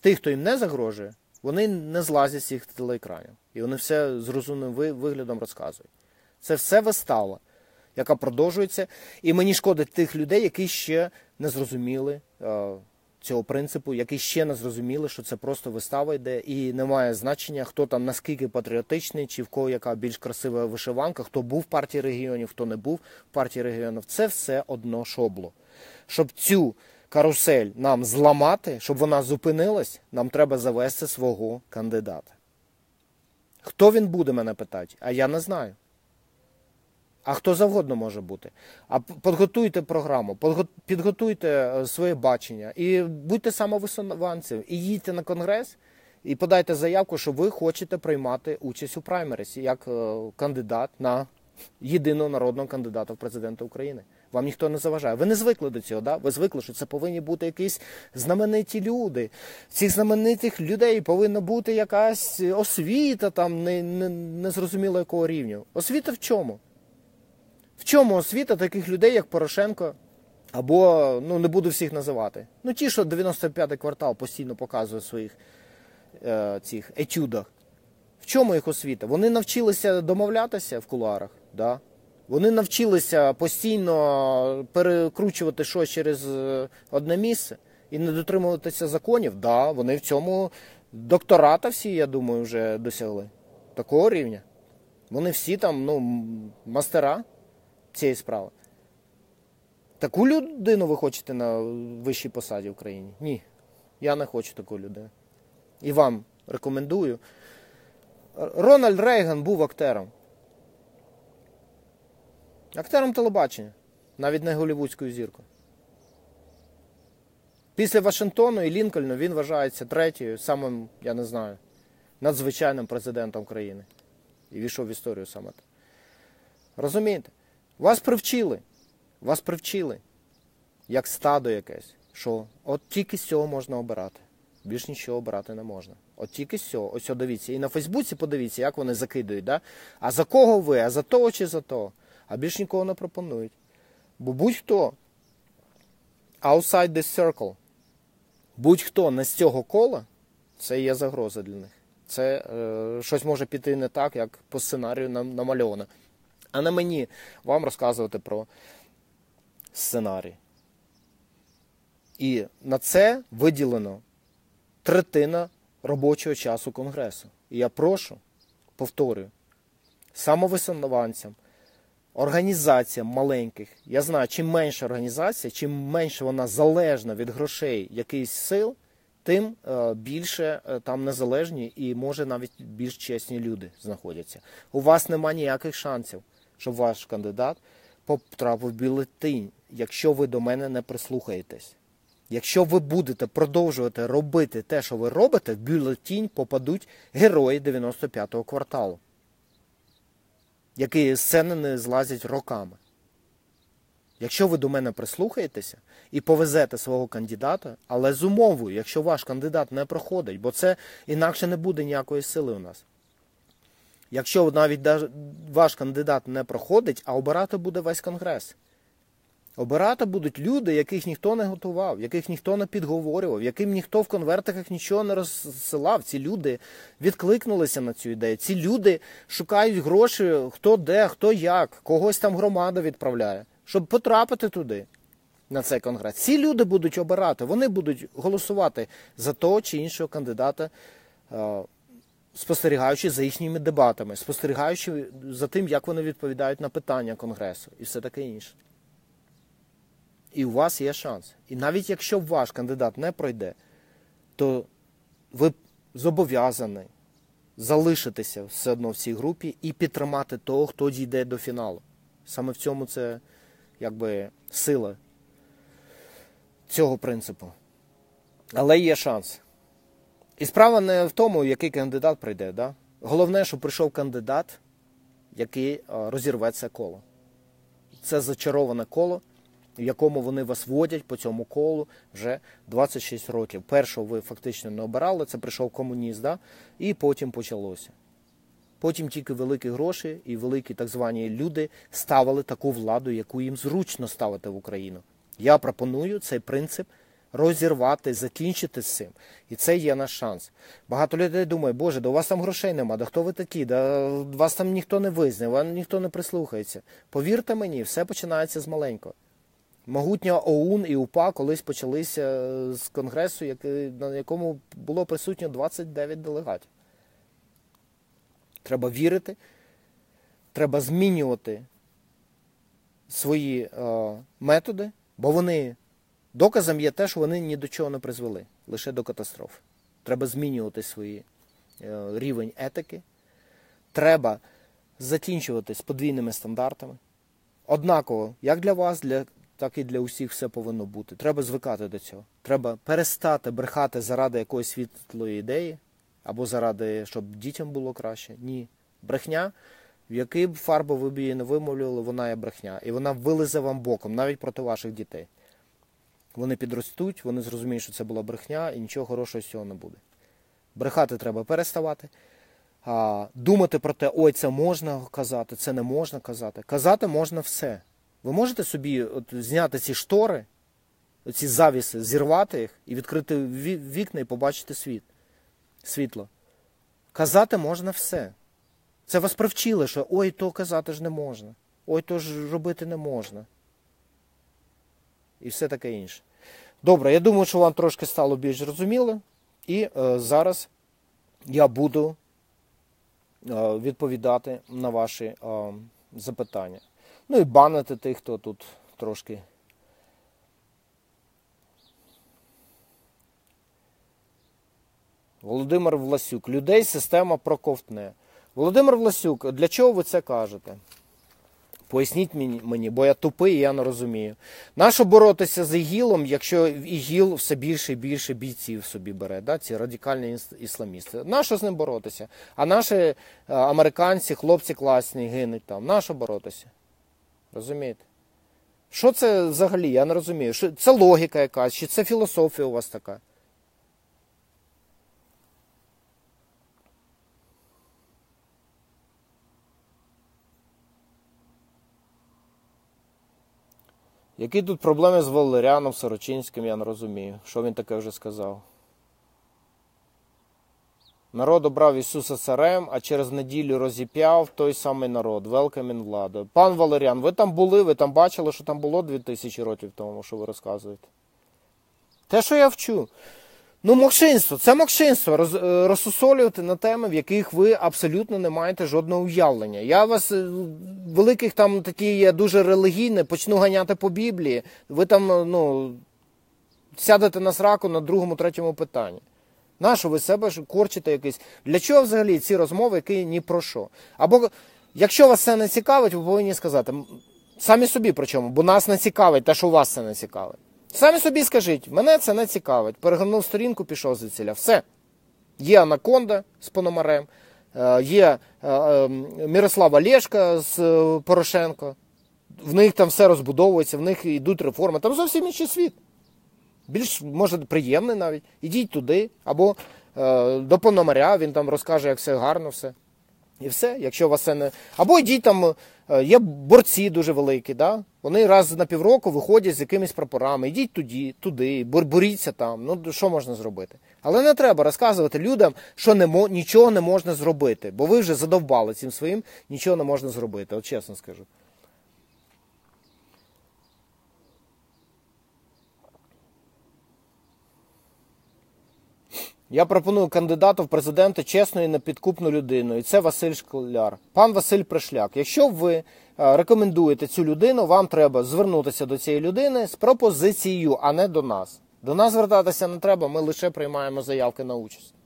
Тих, хто їм не загрожує, вони не злазять з цих телеекранів. І вони все з розумним виглядом розказують. Це все вистава, яка продовжується. І мені шкодить тих людей, які ще не зрозуміли е, цього принципу, які ще не зрозуміли, що це просто вистава йде. І немає значення, хто там наскільки патріотичний, чи в кого яка більш красива вишиванка, хто був в партії регіонів, хто не був в партії регіонів. Це все одно шобло. Щоб цю карусель нам зламати, щоб вона зупинилась, нам треба завести свого кандидата. Хто він буде, мене питають, а я не знаю. А хто завгодно може бути. А підготуйте програму, підготуйте своє бачення і будьте самовисуванцем. І їдьте на конгрес і подайте заявку, що ви хочете приймати участь у праймерисі як кандидат на єдиного народного кандидата в президента України. Вам ніхто не заважає. Ви не звикли до цього, да? Ви звикли, що це повинні бути якісь знамениті люди. Цих знаменитих людей повинна бути якась освіта, там, не, не, не зрозуміло якого рівня. Освіта в чому? В чому освіта таких людей, як Порошенко, або, ну, не буду всіх називати. Ну, ті, що дев'яносто п'ятий квартал постійно показує в своїх е, цих етюдах. В чому їх освіта? Вони навчилися домовлятися в кулуарах, да? Вони навчилися постійно перекручувати щось через одне місце і не дотримуватися законів. Да, вони в цьому доктората всі, я думаю, вже досягли. Такого рівня. Вони всі там, ну, мастера цієї справи. Таку людину ви хочете на вищій посаді в країні? Ні, я не хочу таку людину. І вам рекомендую. Рональд Рейган був актером. Актером телебачення, навіть не голлівудською зіркою. Після Вашингтону і Лінкольну він вважається третьою, самим, я не знаю, надзвичайним президентом країни. І війшов в історію саме так. Розумієте? Вас привчили, вас привчили, як стадо якесь, що от тільки з цього можна обирати. Більш нічого обирати не можна. От тільки з цього. Ось дивіться. І на Фейсбуці подивіться, як вони закидують. Да? А за кого ви? А за того чи за того? А більш нікого не пропонують. Бо будь-хто outside this circle, будь-хто не з цього кола, це є загроза для них. Це е, щось може піти не так, як по сценарію нам намальовано. А не мені вам розказувати про сценарій. І на це виділено третина робочого часу Конгресу. І я прошу, повторюю, самовисуванцям, організаціям маленьких, я знаю, чим менша організація, чим менше вона залежна від грошей якихось сил, тим е, більше е, там незалежні і, може, навіть більш чесні люди знаходяться. У вас нема ніяких шансів, щоб ваш кандидат потрапив в бюлетень, якщо ви до мене не прислухаєтесь. Якщо ви будете продовжувати робити те, що ви робите, в бюлетень попадуть герої дев'яносто п'ятого кварталу, які з сцени не злазять роками. Якщо ви до мене прислухаєтеся і повезете свого кандидата, але з умовою, якщо ваш кандидат не проходить, бо це інакше не буде ніякої сили у нас. Якщо навіть ваш кандидат не проходить, а обирати буде весь Конгрес. Обирати будуть люди, яких ніхто не готував, яких ніхто не підговорював, яким ніхто в конвертиках нічого не розсилав. Ці люди відкликнулися на цю ідею. Ці люди шукають гроші, хто де, хто як, когось там громада відправляє, щоб потрапити туди, на цей конгрес. Ці люди будуть обирати, вони будуть голосувати за того чи іншого кандидата, спостерігаючи за їхніми дебатами, спостерігаючи за тим, як вони відповідають на питання конгресу і все таке інше. І у вас є шанс. І навіть якщо ваш кандидат не пройде, то ви зобов'язані залишитися все одно в цій групі і підтримати того, хто дійде до фіналу. Саме в цьому це, якби, сила цього принципу. Але є шанс. І справа не в тому, який кандидат прийде. Да? Головне, щоб прийшов кандидат, який розірве це коло. Це зачароване коло, в якому вони вас водять по цьому колу вже двадцять шість років. Першого ви фактично не обирали, це прийшов комуніст, да? І потім почалося. Потім тільки великі гроші і великі так звані люди ставили таку владу, яку їм зручно ставити в Україну. Я пропоную цей принцип розірвати, закінчити з цим. І це є наш шанс. Багато людей думає, Боже, да у вас там грошей нема, да хто ви такі, да вас там ніхто не визнає, вам ніхто не прислухається. Повірте мені, все починається з маленького. Могутня ОУН і УПА колись почалися з конгресу, на якому було присутньо двадцять дев'ять делегатів. Треба вірити, треба змінювати свої е, методи, бо вони, доказом є те, що вони ні до чого не призвели, лише до катастрофи. Треба змінювати свій е, рівень етики, треба закінчувати з подвійними стандартами. Однаково, як для вас, для, так і для усіх все повинно бути. Треба звикати до цього. Треба перестати брехати заради якоїсь світлої ідеї, або заради, щоб дітям було краще. Ні. Брехня, в якій б фарбу ви б її не вимовлювали, вона є брехня. І вона вилезе вам боком, навіть проти ваших дітей. Вони підростуть, вони зрозуміють, що це була брехня, і нічого хорошого з цього не буде. Брехати треба переставати. А, думати про те, ой, це можна казати, це не можна казати. Казати можна все. Ви можете собі от, зняти ці штори, ці завіси, зірвати їх і відкрити вікна і побачити світ. Світло. Казати можна все. Це вас привчили, що ой, то казати ж не можна. Ой, то ж робити не можна. І все таке інше. Добре, я думаю, що вам трошки стало більш зрозуміло. І е, зараз я буду е, відповідати на ваші е, запитання. Ну і банити тих, хто тут трошки... Володимир Власюк. Людей система проковтне. Володимир Власюк, для чого ви це кажете? Поясніть мені, бо я тупий і я не розумію. Нащо боротися з ІГІЛом, якщо ІГІЛ все більше і більше бійців собі бере, да? Ці радикальні ісламісти? Нащо з ним боротися? А наші американці, хлопці класні, гинуть там. Нащо боротися? Розумієте? Що це взагалі? Я не розумію. Що, це логіка якась, чи це філософія у вас така? Які тут проблеми з Валеріаном Сорочинським, я не розумію. Що він таке вже сказав? Народ обрав Ісуса царем, а через неділю розіп'яв той самий народ. Велкамін владу. Пан Валеріан, ви там були, ви там бачили, що там було дві тисячі років тому, що ви розказуєте? Те, що я вчу. Ну, мокшинство, це мокшинство, роз, розсусолювати на теми, в яких ви абсолютно не маєте жодного уявлення. Я вас, великих там такі є дуже релігійні, почну ганяти по Біблії, ви там, ну, сядете на сраку на другому, третьому питанні. Нащо ви себе корчите якийсь? Для чого взагалі ці розмови, які ні про що? Або, якщо вас це не цікавить, ви повинні сказати, самі собі причому, бо нас не цікавить те, що вас це не цікавить. Самі собі скажіть, мене це не цікавить. Перегорнув сторінку, пішов звідсіля. Все. Є Анаконда з Пономарем, є Мирослав Олешко з Порошенко. В них там все розбудовується, в них йдуть реформи. Там зовсім інший світ. Більш, може, приємний навіть. Ідіть туди, або до Пономаря, він там розкаже, як все гарно, все. І все, якщо вас це не... Або йдіть там, є борці дуже великі, да? Вони раз на півроку виходять з якимись прапорами, йдіть туди, туди, боріться там, ну що можна зробити? Але не треба розказувати людям, що не мо... нічого не можна зробити, бо ви вже задовбали цим своїм, нічого не можна зробити, от чесно скажу. Я пропоную кандидату в президенти чесну і непідкупну людину, і це Василь Шкляр. Пан Василь Пришляк, якщо ви рекомендуєте цю людину, вам треба звернутися до цієї людини з пропозицією, а не до нас. До нас звертатися не треба, ми лише приймаємо заявки на участь.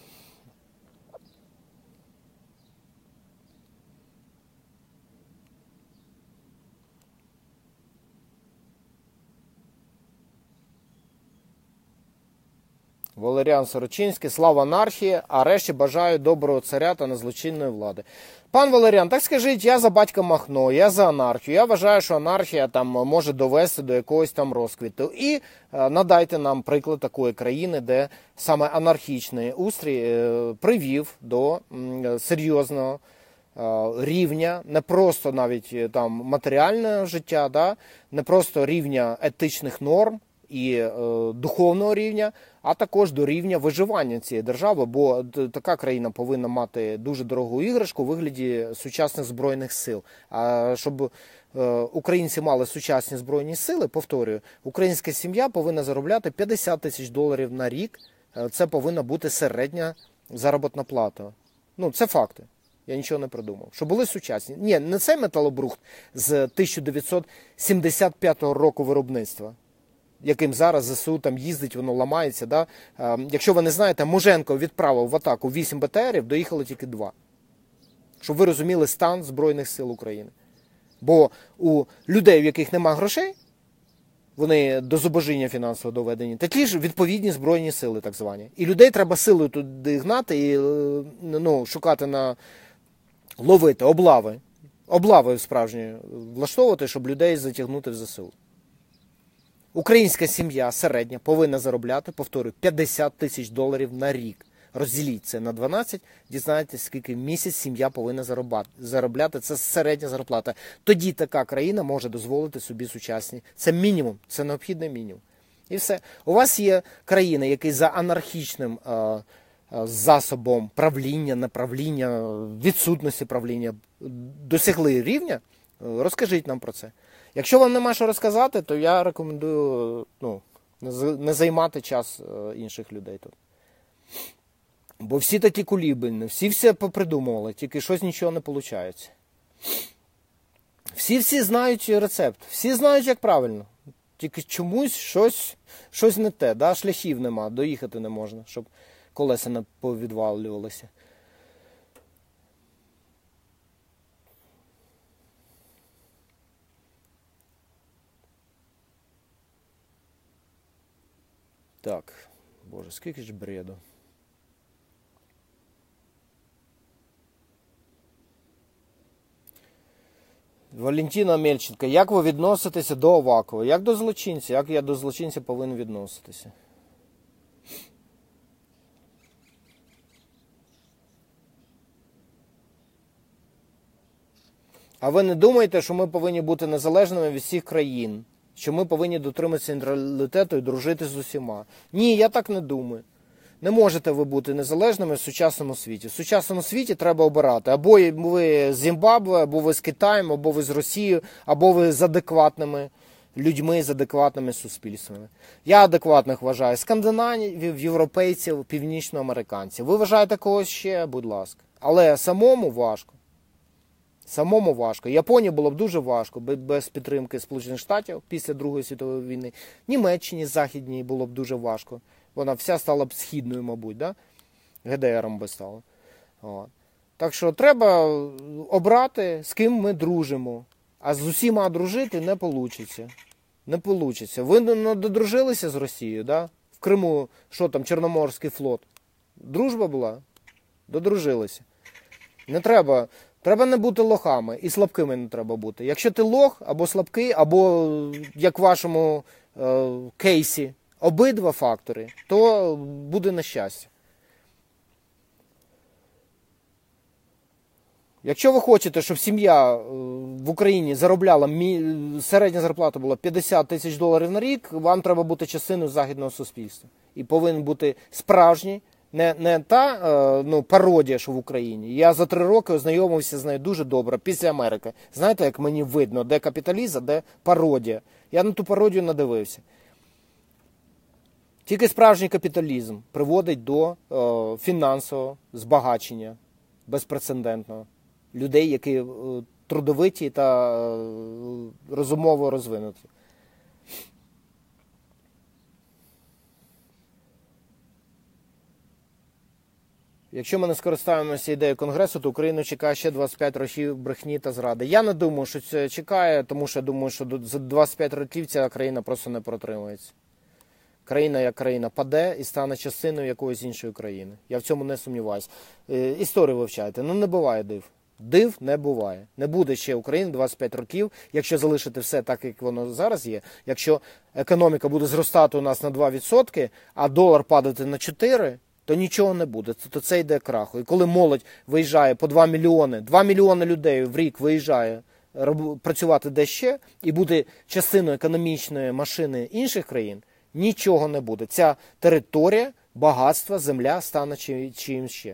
Валеріан Сорочинський, слава анархії, а решті бажаю доброго царя та незлочинної влади. Пан Валеріан, так скажіть, я за батька Махно, я за анархію. Я вважаю, що анархія там може довести до якогось там розквіту. І е, надайте нам приклад такої країни, де саме анархічний устрій е, привів до е, серйозного е, рівня, не просто навіть там матеріального життя, да, не просто рівня етичних норм і е, духовного рівня, а також до рівня виживання цієї держави, бо така країна повинна мати дуже дорогу іграшку у вигляді сучасних збройних сил. А щоб е, українці мали сучасні збройні сили, повторюю, українська сім'я повинна заробляти п'ятдесят тисяч доларів на рік. Це повинна бути середня заробітна плата. Ну, це факти. Я нічого не придумав. Щоб були сучасні. Ні, не цей металобрухт з тисяча дев'ятсот сімдесят п'ятого року виробництва, яким зараз ЗСУ там їздить, воно ламається. Да? Якщо ви не знаєте, Муженко відправив в атаку вісім Б Т Рів, доїхало тільки два. Щоб ви розуміли стан Збройних сил України. Бо у людей, в яких нема грошей, вони до зубожіння фінансово доведені, такі ж відповідні збройні сили, так звані. І людей треба силою туди гнати і ну, шукати на ловити, облави. Облави справжні влаштовувати, щоб людей затягнути в ЗСУ. Українська сім'я середня повинна заробляти, повторюю, п'ятдесят тисяч доларів на рік. Розділіть це на дванадцять, дізнайтесь, скільки в місяць сім'я повинна заробляти. Це середня зарплата. Тоді така країна може дозволити собі сучасні. Це мінімум, це необхідний мінімум. І все. У вас є країни, які за анархічним е, е, засобом правління, направління, відсутності правління досягли рівня. Розкажіть нам про це. Якщо вам нема що розказати, то я рекомендую ну, не займати час е, інших людей тут. Бо всі такі кулібельні, всі все попридумували, тільки щось нічого не виходить. Всі-всі знають рецепт, всі знають, як правильно. Тільки чомусь щось, щось не те, да? Шляхів нема, доїхати не можна, щоб колеса не повідвалювалися. Так, боже, скільки ж бреду. Валентина Мельченко, як ви відноситеся до Авакова? Як до злочинця? Як я до злочинця повинен відноситися? А ви не думаєте, що ми повинні бути незалежними від всіх країн? Що ми повинні дотриматися нейтралітету і дружити з усіма? Ні, я так не думаю. Не можете ви бути незалежними в сучасному світі. В сучасному світі треба обирати. Або ви з Зімбабве, або ви з Китаєм, або ви з Росією, або ви з адекватними людьми, з адекватними суспільствами. Я адекватних вважаю скандинавів, європейців, північноамериканців. Ви вважаєте когось ще? Будь ласка. Але самому важко. Самому важко. Японії було б дуже важко, без підтримки Сполучених Штатів після Другої світової війни. Німеччині західній було б дуже важко. Вона вся стала б східною, мабуть, да? Ге Де Ером би стала. От. Так що треба обрати, з ким ми дружимо. А з усіма дружити не вийде. Не вийде. Ви ну, додружилися з Росією, да? В Криму, що там, Чорноморський флот. Дружба була? Додружилися. Не треба... Треба не бути лохами, і слабкими не треба бути. Якщо ти лох, або слабкий, або, як в вашому е, кейсі, обидва фактори, то буде нещастя. Якщо ви хочете, щоб сім'я в Україні заробляла, середня зарплата була п'ятдесят тисяч доларів на рік, вам треба бути частиною західного суспільства. І повинен бути справжній, Не, не та ну, пародія, що в Україні. Я за три роки ознайомився з нею дуже добре, після Америки. Знаєте, як мені видно, де капіталізм, а де пародія. Я на ту пародію надивився. Тільки справжній капіталізм приводить до е, фінансового збагачення безпрецедентного. Людей, які е, трудовиті та е, розумово розвинуті. Якщо ми не скористаємося ідеєю Конгресу, то Україну чекає ще двадцять п'ять років брехні та зради. Я не думаю, що це чекає, тому що я думаю, що за двадцять п'ять років ця країна просто не протримається. Країна як країна паде і стане частиною якоїсь іншої країни. Я в цьому не сумніваюся. Історію вивчайте. Ну не буває див. Див не буває. Не буде ще України двадцять п'ять років, якщо залишити все так, як воно зараз є. Якщо економіка буде зростати у нас на два відсотки, а долар падати на чотири, то нічого не буде, то це йде краху. І коли молодь виїжджає по два мільйони, два мільйони людей в рік виїжджає працювати де ще і бути частиною економічної машини інших країн, Нічого не буде. Ця територія, багатство, земля стане чи, чим ще.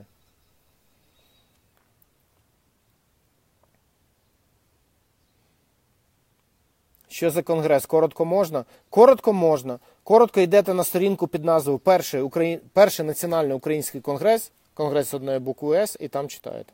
Що за конгрес? Коротко можна? Коротко можна. Коротко йдете на сторінку під назвою «Перший, Украї... Перший національний український конгрес», конгрес одною буквою «С», і там читаєте.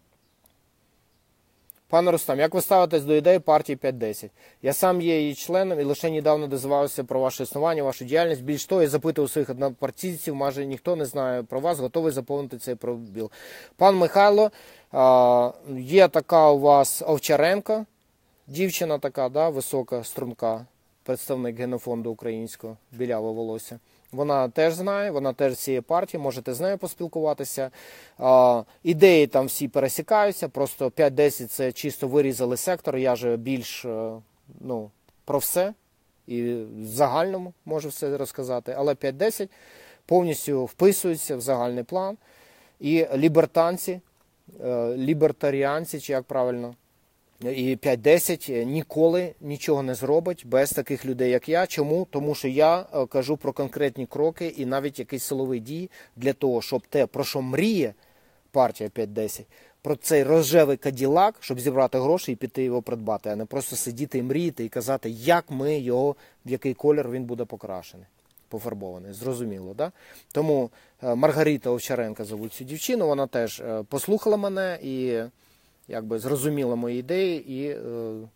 Пане Рустам, як ви ставитесь до ідеї партії п'ять десять? Я сам є її членом і лише недавно дізнавався про ваше існування, вашу діяльність. Більш того, я запитував своїх однопартійців, майже ніхто не знає про вас, готовий заповнити цей пробіл. Пан Михайло, є така у вас Овчаренко, дівчина така, да, висока, струнка, представник генофонду українського, біляво волосся. Вона теж знає, вона теж з цієї партії, можете з нею поспілкуватися. А, ідеї там всі пересікаються, просто п'ять десять це чисто вирізали сектор, я же більш ну, про все і в загальному можу все розказати. Але п'ять десять повністю вписується в загальний план. І лібертанці, лібертаріанці, чи як правильно, і п'ять десять ніколи нічого не зробить без таких людей, як я. Чому? Тому що я кажу про конкретні кроки і навіть якісь силові дії для того, щоб те, про що мріє партія п'ять десять, про цей рожевий каділак, щоб зібрати гроші і піти його придбати, а не просто сидіти і мріяти і казати, як ми його, в який колір він буде покрашений, пофарбований. Зрозуміло, да? Тому Маргарита Овчаренко зовуть цю дівчину, вона теж послухала мене і якби зрозуміла мої ідеї, і е,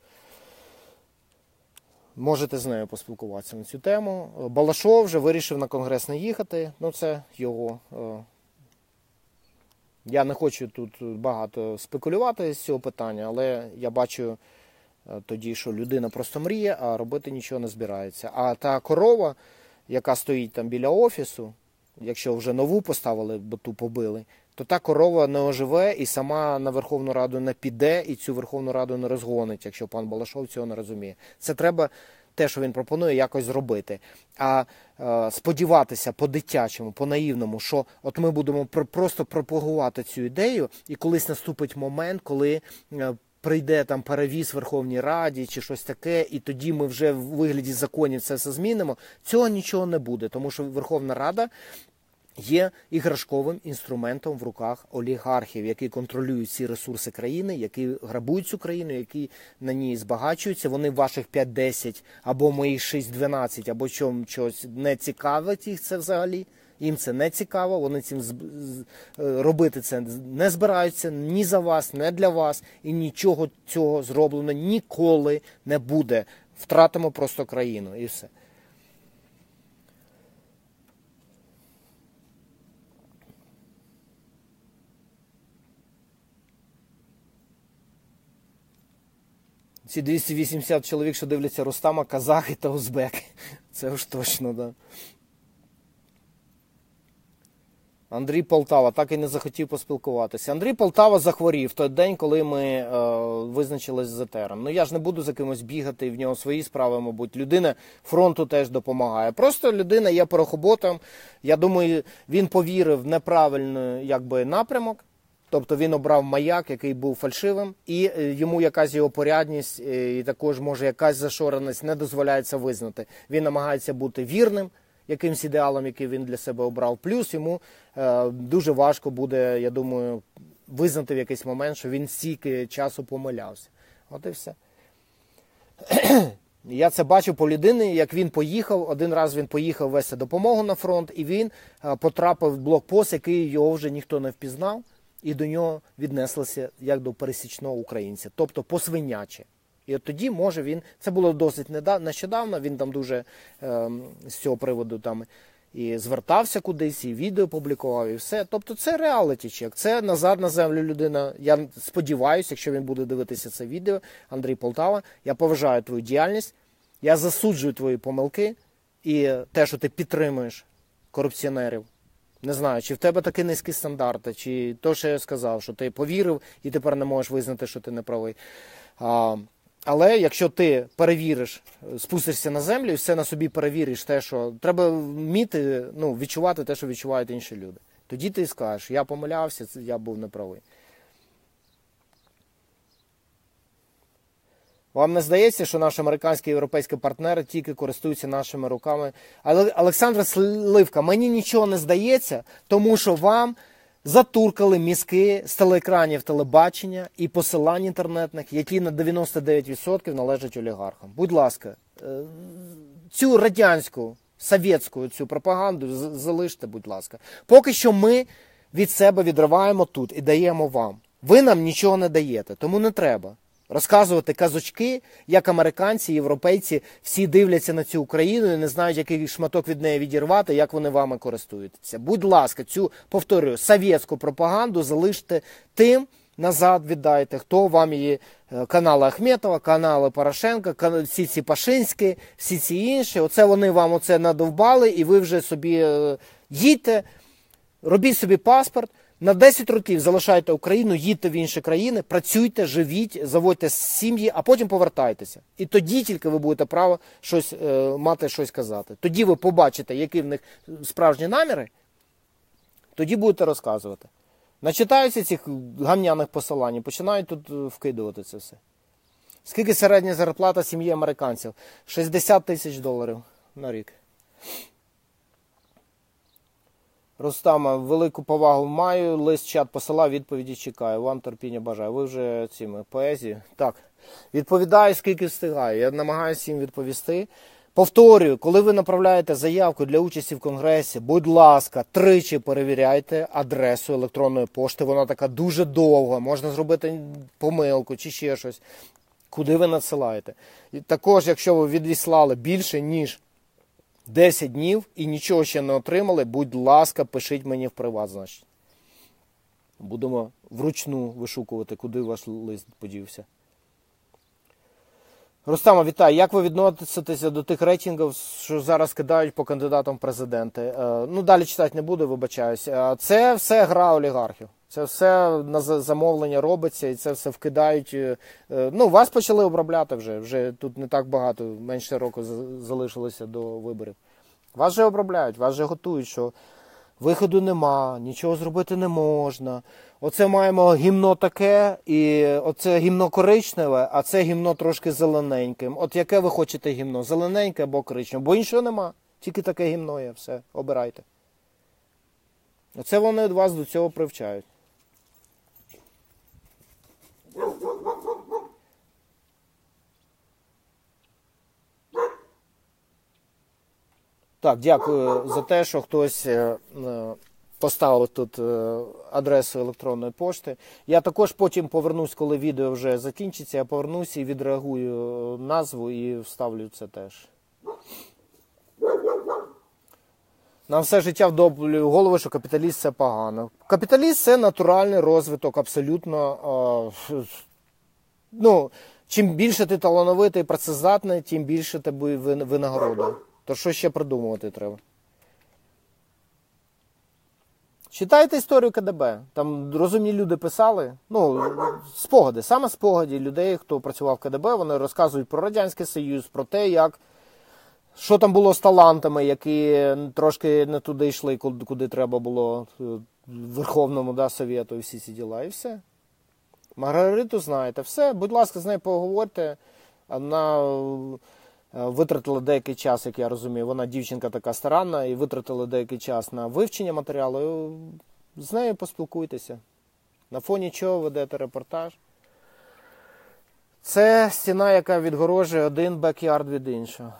можете з нею поспілкуватися на цю тему. Балашов вже вирішив на конгрес не їхати, ну це його. Е, я не хочу тут багато спекулювати з цього питання, але я бачу е, тоді, що людина просто мріє, а робити нічого не збирається. А та корова, яка стоїть там біля офісу, якщо вже нову поставили, бо ту побили, то та корова не оживе і сама на Верховну Раду не піде, і цю Верховну Раду не розгонить, якщо пан Балашов цього не розуміє. Це треба, те, що він пропонує, якось зробити. А е, сподіватися по-дитячому, по-наївному, що от ми будемо пр- просто пропагувати цю ідею, і колись наступить момент, коли е, прийде там перевіз в Верховній Раді чи щось таке, і тоді ми вже в вигляді законів це все змінимо, цього нічого не буде, тому що Верховна Рада є іграшковим інструментом в руках олігархів, які контролюють всі ресурси країни, які грабують цю країну, які на ній збагачуються. Вони ваших п'ять десять або моїх шість дванадцять, або чому чогось не цікавить їх це взагалі. Їм це не цікаво, вони цим робити це не збираються ні за вас, ні для вас. І нічого цього зроблено ніколи не буде. Втратимо просто країну і все. Ці двісті вісімдесят чоловік, що дивляться Рустама, казахи та узбеки. Це ж точно, да. Андрій Полтава так і не захотів поспілкуватися. Андрій Полтава захворів в той день, коли ми е, визначились з етером. Ну я ж не буду за кимось бігати, в нього свої справи, мабуть. Людина фронту теж допомагає. Просто людина є порохоботом. Я думаю, він повірив в неправильний якби, напрямок. Тобто він обрав маяк, який був фальшивим, і йому якась його порядність, і також, може, якась зашореність не дозволяється визнати. Він намагається бути вірним якимсь ідеалам, який він для себе обрав. Плюс йому е, дуже важко буде, я думаю, визнати в якийсь момент, що він стільки часу помилявся. От і все. Я це бачив по людині, як він поїхав, один раз він поїхав вести допомогу на фронт, і він е, потрапив в блокпост, який його вже ніхто не впізнав. І до нього віднеслися як до пересічного українця, тобто по-свиняче. І от тоді, може, він, це було досить нещодавно, він там дуже е, з цього приводу там і звертався кудись, і відео публікував, і все. Тобто це реаліті-чек, це назад на землю людина. Я сподіваюся, якщо він буде дивитися це відео, Андрій Полтава, я поважаю твою діяльність, я засуджую твої помилки і те, що ти підтримуєш корупціонерів. Не знаю, чи в тебе такі низькі стандарти, чи то, що я сказав, що ти повірив і тепер не можеш визнати, що ти не правий. А, але якщо ти перевіриш, спустишся на землю і все на собі перевіриш те, що треба вміти, ну, відчувати те, що відчувають інші люди. Тоді ти скажеш, я помилявся, я був неправий. Вам не здається, що наші американські і європейські партнери тільки користуються нашими руками? Але, Олександр Сливка, мені нічого не здається, тому що вам затуркали мізки з телеекранів телебачення і посилань інтернетних, які на дев'яносто дев'ять відсотків належать олігархам. Будь ласка, цю радянську, совєтську цю пропаганду залиште, будь ласка. Поки що ми від себе відриваємо тут і даємо вам. Ви нам нічого не даєте, тому не треба розказувати казочки, як американці, європейці всі дивляться на цю Україну і не знають, який шматок від неї відірвати, як вони вами користуються. Будь ласка, цю, повторюю, совєтську пропаганду залиште тим, назад віддайте, хто вам її, канали Ахметова, канали Порошенка, всі ці Пашинські, всі ці інші. Оце вони вам оце надовбали і ви вже собі їдьте, робіть собі паспорт. На десять років залишайте Україну, їдьте в інші країни, працюйте, живіть, заводьте сім'ї, а потім повертайтеся. І тоді тільки ви будете право щось, е, мати щось казати. Тоді ви побачите, які в них справжні наміри, тоді будете розказувати. Начитаються цих гамняних посилань і починають тут вкидувати це все. Скільки середня зарплата сім'ї американців? шістдесят тисяч доларів на рік. Рустама, велику повагу маю, лист, чат посилав, відповіді чекаю. Вам терпіння бажаю. Ви вже цими поезії. Так, відповідаю, скільки встигаю. Я намагаюся їм відповісти. Повторюю, коли ви направляєте заявку для участі в Конгресі, будь ласка, тричі перевіряйте адресу електронної пошти. Вона така дуже довга, можна зробити помилку чи ще щось. Куди ви надсилаєте? І також, якщо ви відіслали більше, ніж десять днів і нічого ще не отримали, будь ласка, пишіть мені в приват, значить. Будемо вручну вишукувати, куди ваш лист подівся. Рустама, вітаю. Як ви відноситеся до тих рейтингів, що зараз кидають по кандидатам в президенти? Ну, далі читати не буду, вибачаюсь. Це все гра олігархів. Це все на замовлення робиться і це все вкидають. Ну, вас почали обробляти вже. Вже тут не так багато, менше року залишилося до виборів. Вас же обробляють, вас же готують, що виходу нема, нічого зробити не можна. Оце маємо гімно таке, і оце гімно коричневе, а це гімно трошки зелененьке. От яке ви хочете гімно? Зелененьке або коричневе? Бо іншого нема. Тільки таке гімно є. Все, обирайте. Оце вони вас до цього привчають. Так, дякую за те, що хтось поставив тут адресу електронної пошти. Я також потім повернусь, коли відео вже закінчиться, я повернусь і відреагую назву і вставлю це теж. Нам все життя вдоблює в голову, що капіталіст – це погано. Капіталіст – це натуральний розвиток, абсолютно. Ну, чим більше ти талановитий і працездатний, тим більше тебе винагорода. То що ще придумувати треба? Читайте історію КДБ. Там розумні люди писали, ну, спогади, саме спогади людей, хто працював в КДБ, вони розказують про Радянський Союз, про те, як, що там було з талантами, які трошки не туди йшли, куди, куди треба було в Верховному, да, Совєту, і всі ці діла, і все. Маргариту знаєте, все, будь ласка, з нею поговорьте, вона витратила деякий час, як я розумію, вона дівчинка така старанна, і витратила деякий час на вивчення матеріалу, з нею поспілкуйтеся. На фоні чого ведете репортаж. Це стіна, яка відгорожує один бек-ярд від іншого.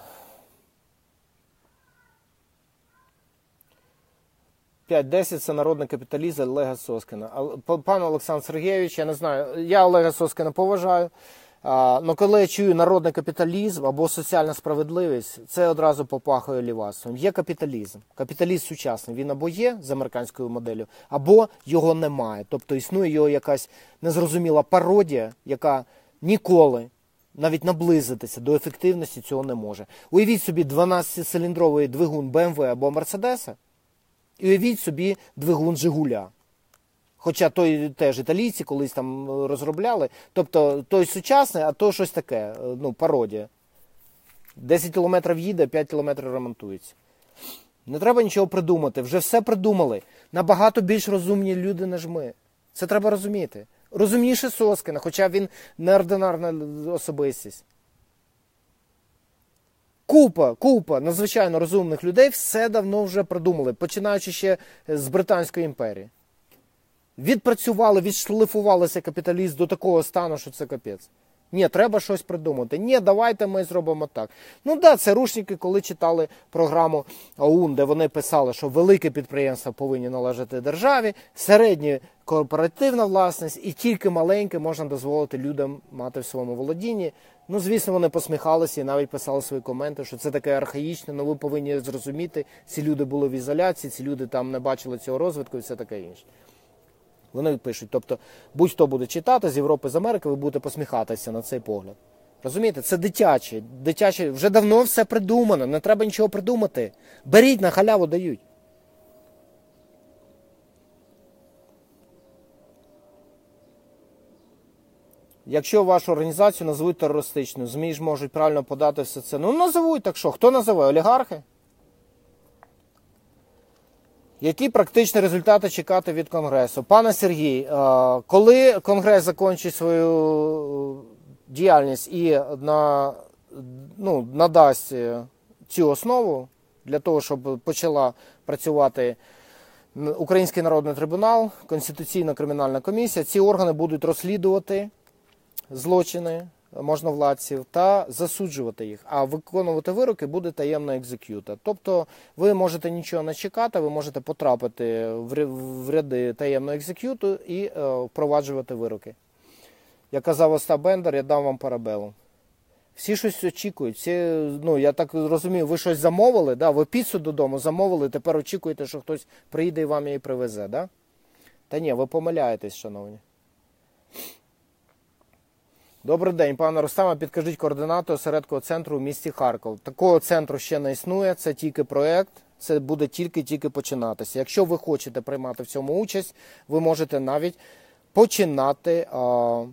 п'ять десять – це народний капіталізм Олега Соскіна. Пан Олександр Сергійович, я не знаю, я Олега Соскіна поважаю, але коли я чую народний капіталізм або соціальна справедливість, це одразу попахує лівасом. Є капіталізм. Капіталізм сучасний. Він або є з американською моделлю, або його немає. Тобто існує його якась незрозуміла пародія, яка ніколи навіть наблизитися до ефективності цього не може. Уявіть собі дванадцятициліндровий двигун Б М В або Мерседеса, і уявіть собі двигун Жигуля. Хоча той теж італійці колись там розробляли. Тобто той сучасний, а то щось таке, ну, пародія. десять кілометрів їде, п'ять кілометрів ремонтується. Не треба нічого придумати, вже все придумали. Набагато більш розумні люди, ніж ми. Це треба розуміти. розумніше Соскіна, хоча він неординарна особистість. Купа, купа надзвичайно розумних людей все давно вже продумали, починаючи ще з Британської імперії. Відпрацювали, відшлифувалися капіталізм до такого стану, що це капець. Ні, треба щось придумати. Ні, давайте ми зробимо так. Ну да, це рушники, коли читали програму ОУН, де вони писали, що великі підприємства повинні належати державі, середні корпоративна власність і тільки маленьке можна дозволити людям мати в своєму володінні. Ну, звісно, вони посміхалися і навіть писали свої коменти, що це таке архаїчне, але ви повинні зрозуміти, ці люди були в ізоляції, ці люди там не бачили цього розвитку і все таке інше. Вони пишуть, тобто, будь-хто буде читати з Європи, з Америки, ви будете посміхатися на цей погляд. Розумієте, це дитяче, дитяче, вже давно все придумано, не треба нічого придумати. Беріть, на халяву дають. Якщо вашу організацію назвуть терористичною, ЗМІ ж можуть правильно подати все це. Ну, назовуть, так що? Хто називає? Олігархи? Які практичні результати чекати від Конгресу? Пане Сергій, коли Конгрес закінчить свою діяльність і на, ну, надасть цю основу для того, щоб почала працювати Український народний трибунал, Конституційна кримінальна комісія, ці органи будуть розслідувати злочини можновладців та засуджувати їх, а виконувати вироки буде таємна екзекюта. Тобто ви можете нічого не чекати, ви можете потрапити в ряди таємного екзекюту і е, впроваджувати вироки. Як казав Остап Бендер, я дам вам парабелу. Всі щось очікують. Всі, ну, я так розумію, ви щось замовили, да? Ви піцу додому замовили, тепер очікуєте, що хтось приїде і вам її привезе. Да? Та ні, ви помиляєтесь, шановні. Добрий день, пане Рустаме, підкажіть координати осередкового центру в місті Харків. Такого центру ще не існує, це тільки проєкт, це буде тільки-тільки починатися. Якщо ви хочете приймати в цьому участь, ви можете навіть починати, а, а,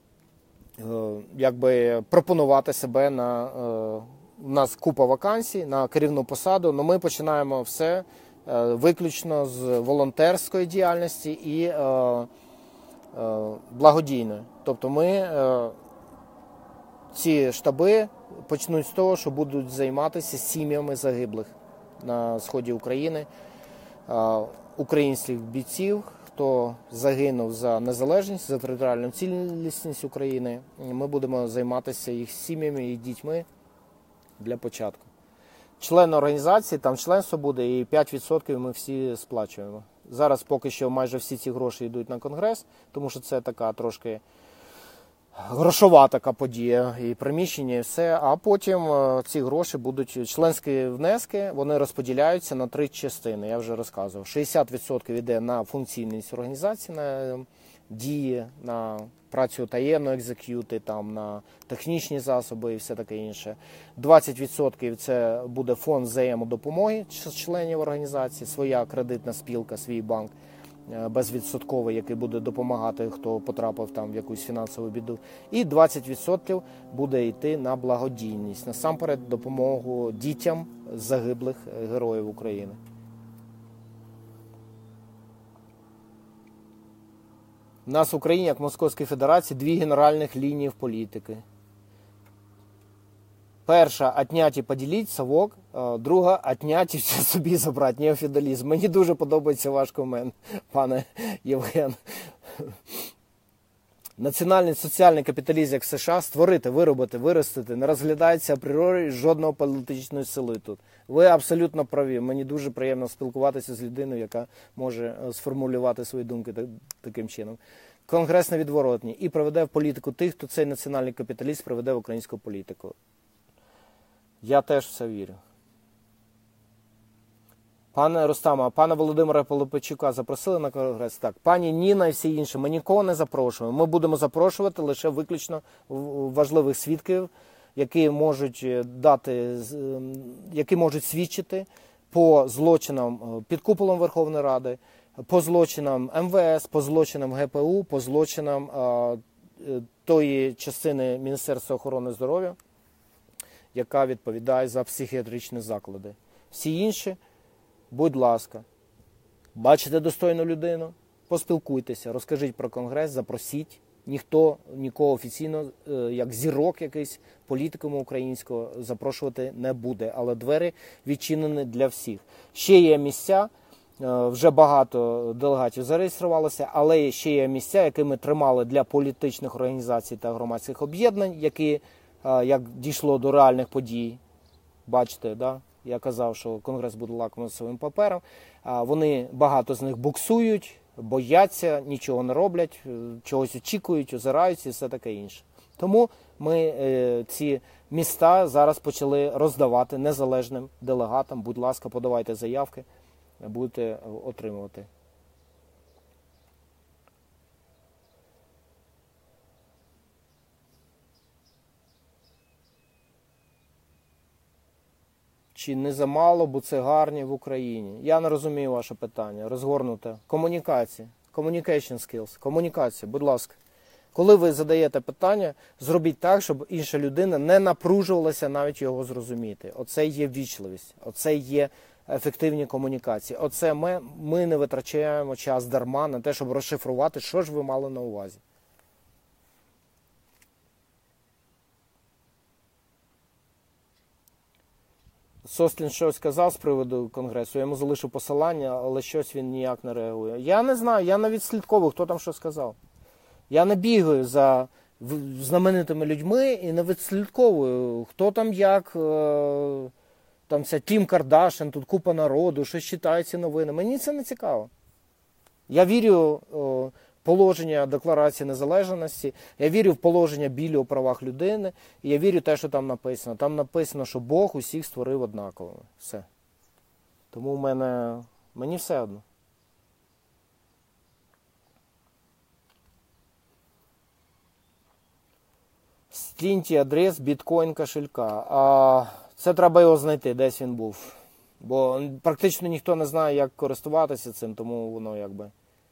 якби пропонувати себе на, а, у нас купа вакансій на керівну посаду, але ми починаємо все а, виключно з волонтерської діяльності і а, а, благодійної. Тобто ми... А, ці штаби почнуть з того, що будуть займатися сім'ями загиблих на сході України, українських бійців, хто загинув за незалежність, за територіальну цілісність України. Ми будемо займатися їх сім'ями, їх дітьми для початку. Член організації, там членство буде, і п'ять відсотків ми всі сплачуємо. Зараз поки що майже всі ці гроші йдуть на Конгрес, тому що це така трошки... грошова така подія, і приміщення, і все. А потім ці гроші будуть, членські внески, вони розподіляються на три частини, я вже розказував. шістдесят відсотків йде на функційність організації, на дії, на працю таємно, екзекюти, там, на технічні засоби і все таке інше. двадцять відсотків це буде фонд взаємодопомоги членів організації, своя кредитна спілка, свій банк безвідсотковий, який буде допомагати, хто потрапив там в якусь фінансову біду. І двадцять відсотків буде йти на благодійність, насамперед допомогу дітям загиблих героїв України. У нас в Україні, як в Московській Федерації, дві генеральних лінії в політики. Перша – отнять і поділіть, совок. Друга – отнять і все собі забрати, неофеодалізм. Мені дуже подобається ваш комент, пане Євген. Національний соціальний капіталізм, як в США, створити, виробити, виростити, не розглядається апріорі жодного політичної сили тут. Ви абсолютно праві. Мені дуже приємно спілкуватися з людиною, яка може сформулювати свої думки таким чином. Конгрес невідворотній і приведе в політику тих, хто цей національний капіталізм приведе в українську політику. Я теж в це вірю. Пане Рустаме, пана Володимира Полопечука запросили на Конгрес? Так. Пані Ніна і всі інші, ми нікого не запрошуємо. Ми будемо запрошувати лише виключно важливих свідків, які можуть дати, які можуть свідчити по злочинам під куполом Верховної Ради, по злочинам ем ве ес, по злочинам ге пе у, по злочинам а, тої частини Міністерства охорони здоров'я, яка відповідає за психіатричні заклади. Всі інші, будь ласка, бачите достойну людину, поспілкуйтеся, розкажіть про Конгрес, запросіть. Ніхто нікого офіційно, як зірок якийсь політиком українського, запрошувати не буде. Але двері відчинені для всіх. Ще є місця, вже багато делегатів зареєструвалося, але ще є місця, які ми тримали для політичних організацій та громадських об'єднань, які, як дійшло до реальних подій, бачите, да? Я казав, що Конгрес буде лакмусовим папером, вони, багато з них буксують, бояться, нічого не роблять, чогось очікують, озираються і все таке інше. Тому ми е, ці міста зараз почали роздавати незалежним делегатам. Будь ласка, подавайте заявки, будете отримувати. Чи не замало буцегарні в Україні? Я не розумію ваше питання. Розгорнуте. Комунікація. Communication skills. Комунікація, будь ласка. Коли ви задаєте питання, зробіть так, щоб інша людина не напружувалася навіть його зрозуміти. Оце є ввічливість. Оце є ефективні комунікації. Оце ми, ми не витрачаємо час дарма на те, щоб розшифрувати, що ж ви мали на увазі. Сослін щось сказав з приводу Конгресу, я йому залишу посилання, але щось він ніяк не реагує. Я не знаю, я не відслідковую, хто там що сказав. Я не бігаю за знаменитими людьми і не відслідковую, хто там як, там ця Кім Кардашян, тут купа народу, щось читає ці новини. Мені це не цікаво. Я вірю в положення Декларації Незалежності, я вірю в положення Білі у правах людини, і я вірю в те, що там написано. Там написано, що Бог усіх створив однаковими. Все. Тому в мене, мені все одно. Стінті адрес біткоін кошелька. А це треба його знайти, десь він був. Бо практично ніхто не знає, як користуватися цим, тому воно якби...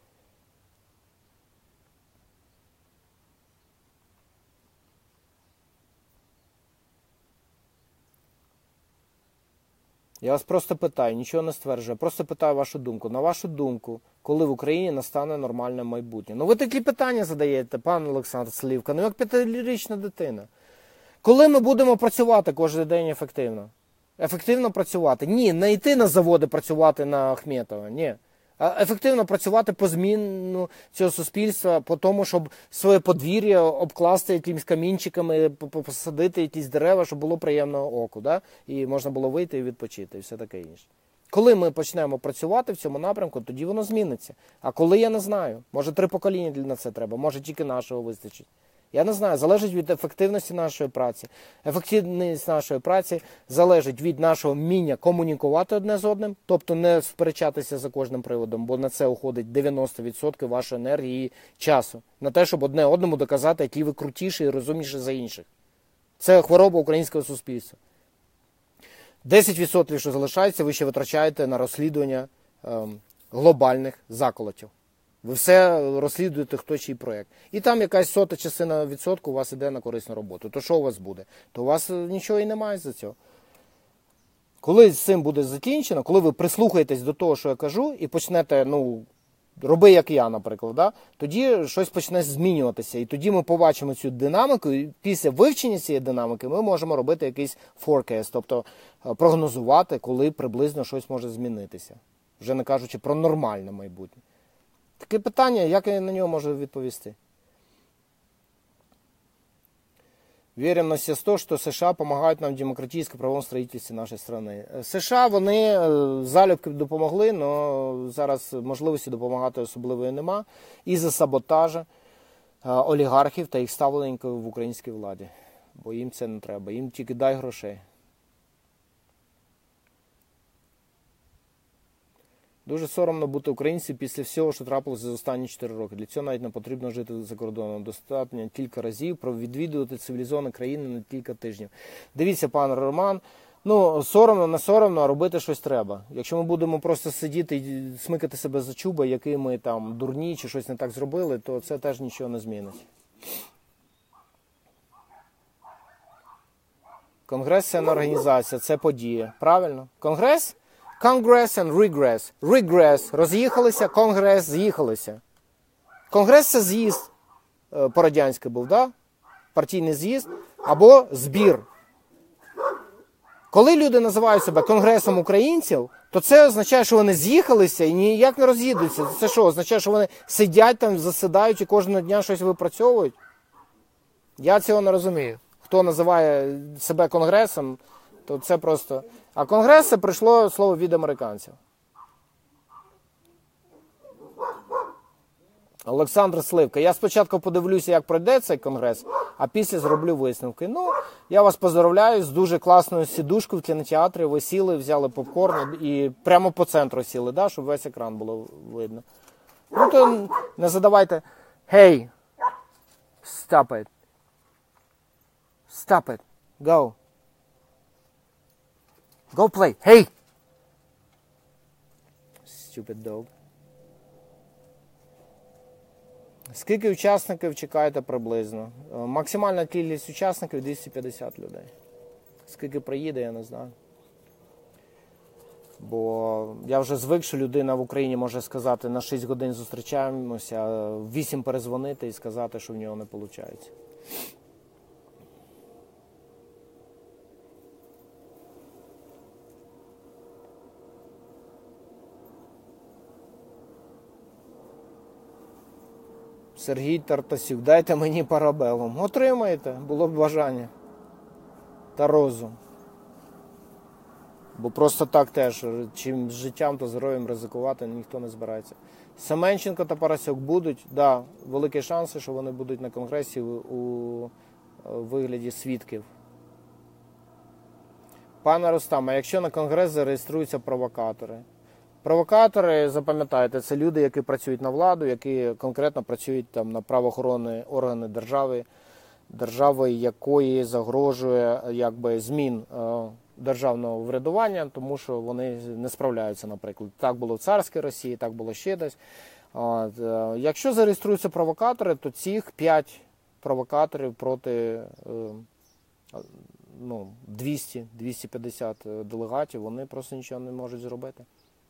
Я вас просто питаю, нічого не стверджую, просто питаю вашу думку. На вашу думку, коли в Україні настане нормальне майбутнє? Ну ви такі питання задаєте, пан Олександр Слівка, ну як п'ятирічна дитина. Коли ми будемо працювати кожен день ефективно? Ефективно працювати? Ні, не йти на заводи працювати на Ахметова, ні. А ефективно працювати по зміну цього суспільства, по тому, щоб своє подвір'я обкласти якимись камінчиками, посадити якісь дерева, щоб було приємно оку, да? І можна було вийти і відпочити, і все таке інше. Коли ми почнемо працювати в цьому напрямку, тоді воно зміниться. А коли, я не знаю. Може три покоління на це треба, може тільки нашого вистачить. Я не знаю, залежить від ефективності нашої праці. Ефективність нашої праці залежить від нашого вміння комунікувати одне з одним, тобто не сперечатися за кожним приводом, бо на це уходить дев'яносто відсотків вашої енергії і часу. На те, щоб одне одному доказати, які ви крутіші і розумніші за інших. Це хвороба українського суспільства. десять відсотків, що залишається, ви ще витрачаєте на розслідування ем, глобальних заколотів. Ви все розслідуєте, хто чий проєкт. І там якась сота частина відсотку у вас іде на корисну роботу. То що у вас буде? То у вас нічого і немає за цього. Коли з цим буде закінчено, коли ви прислухаєтесь до того, що я кажу, і почнете, ну, роби як я, наприклад, да? Тоді щось почне змінюватися. І тоді ми побачимо цю динаміку, і після вивчення цієї динаміки ми можемо робити якийсь forecast, тобто прогнозувати, коли приблизно щось може змінитися. Вже не кажучи про нормальне майбутнє. Таке питання, як я на нього можу відповісти? Віримо на все сто, що США допомагають нам в демократичному правовому строїтельстві нашої країни. США, вони залюбки допомогли, але зараз можливості допомагати особливої нема. Із-за саботажу олігархів та їх ставлення в українській владі. Бо їм це не треба, їм тільки дай грошей. Дуже соромно бути українцем після всього, що трапилося за останні чотири роки. Для цього навіть не потрібно жити за кордоном. Достатньо кілька разів відвідувати цивілізовані країни на кілька тижнів. Дивіться, пан Роман, ну, соромно, не соромно, а робити щось треба. Якщо ми будемо просто сидіти і смикати себе за чуба, які ми там дурні чи щось не так зробили, то це теж нічого не змінить. Конгрес – це не організація, це подія. Правильно? Конгрес – Congress and regress. Regress – роз'їхалися, Конгрес – з'їхалися. Конгрес – це з'їзд по-радянськи був, да? Партійний з'їзд або збір. Коли люди називають себе Конгресом українців, то це означає, що вони з'їхалися і ніяк не роз'їдуться. Це що, означає, що вони сидять там, засідають і кожного дня щось випрацьовують? Я цього не розумію. Хто називає себе Конгресом, то це просто... А Конгрес – це прийшло слово від американців. Олександр Сливка. Я спочатку подивлюся, як пройде цей конгрес, а після зроблю висновки. Ну, я вас поздравляю з дуже класною сідушкою в кінотеатрі. Ви сіли, взяли попкорн і прямо по центру сіли, да, щоб весь екран було видно. Ну, то не задавайте «Hey, stop it. Stop it. Go. Go play. Hey!» Stupid dog. Скільки учасників чекаєте приблизно? Максимальна кількість учасників двісті п'ятдесят людей. Скільки приїде, я не знаю. Бо я вже звик, що людина в Україні може сказати, на шість годин зустрічаємося, а в вісім перезвонити і сказати, що в нього не виходить. Сергій Тартасюк, дайте мені парабелом. Отримаєте, було б бажання. Та розум. Бо просто так теж, чим з життям та здоров'ям ризикувати ніхто не збирається. Семенченко та Парасюк будуть, так, да, великі шанси, що вони будуть на конгресі у вигляді свідків. Пане Рустам, а якщо на конгрес зареєструються провокатори? Провокатори, запам'ятайте, це люди, які працюють на владу, які конкретно працюють там на правоохоронні органи держави, держави, якої загрожує якби змін е, державного врядування, тому що вони не справляються, наприклад. Так було в царській Росії, так було ще десь. От, е, якщо зареєструються провокатори, то цих п'ять провокаторів проти е, ну, двісті - двісті п'ятдесят делегатів, вони просто нічого не можуть зробити.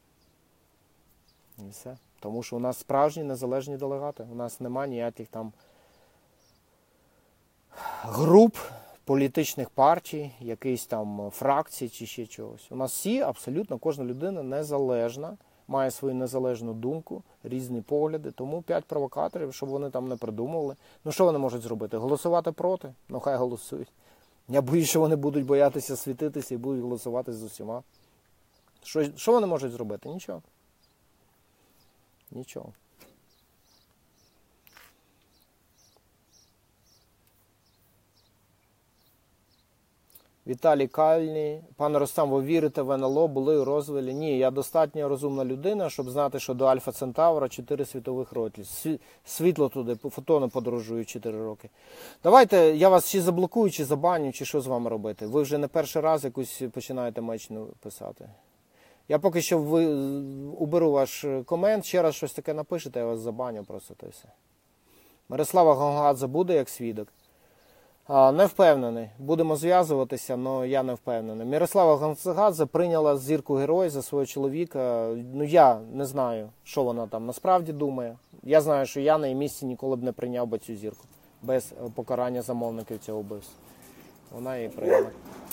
І все. Тому що у нас справжні незалежні делегати. У нас немає ніяких там груп, політичних партій, якихось там фракцій чи ще чогось. У нас всі, абсолютно, кожна людина незалежна, має свою незалежну думку, різні погляди. Тому п'ять провокаторів, щоб вони там не придумували. Ну що вони можуть зробити? Голосувати проти? Ну хай голосують. Я боюсь, що вони будуть боятися світитися і будуть голосувати з усіма. Що, що вони можуть зробити? Нічого. Нічого. Віталій Кальний. Пане Рустам, ви вірите в ен ел о, були у розвилі? Ні, я достатньо розумна людина, щоб знати, що до Альфа Центавра чотири світових роки. Світло туди, по фотону подорожують чотири роки. Давайте, я вас чи заблокую, чи забаню, чи що з вами робити. Ви вже не перший раз якусь починаєте маячню писати. Я поки що ви, уберу ваш комент, ще раз щось таке напишете, я вас забаню просто, то все. Мирослава Гонгадзе буде як свідок? А, не впевнений. Будемо зв'язуватися, але я не впевнений. Мирослава Гонгадзе прийняла зірку героя за свого чоловіка. Ну, я не знаю, що вона там насправді думає. Я знаю, що я на її місці ніколи б не прийняв би цю зірку. Без покарання замовників цього вбивства. Вона її прийняла.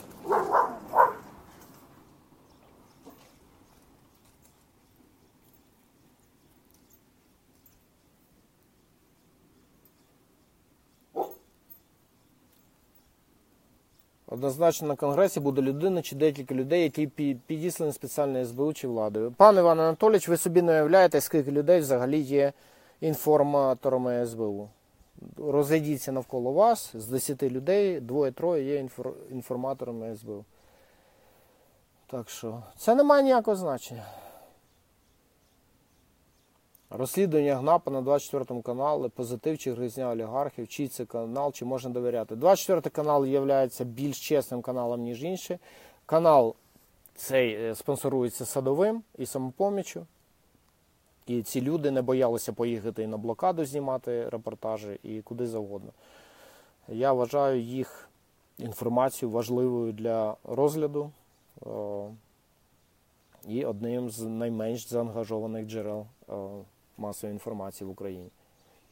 Однозначно на конгресі буде людина чи декілька людей, які підіслані спеціально ес бе у чи владою. Пан Іван Анатолійович, ви собі не уявляєте, скільки людей взагалі є інформаторами ес бе у. Розійдіться навколо вас, з десяти людей, двоє-троє є інформаторами ес бе у. Так що, це не має ніякого значення. Розслідування ГНАПа на двадцять четвертому каналі, позитив чи гризня олігархів, чий це канал, чи можна довіряти. двадцять четвертий канал є більш чесним каналом, ніж інші. Канал цей спонсорується Садовим і Самопоміччю. І ці люди не боялися поїхати і на блокаду знімати репортажі, і куди завгодно. Я вважаю їх інформацію важливою для розгляду і одним з найменш заангажованих джерел масової інформації в Україні.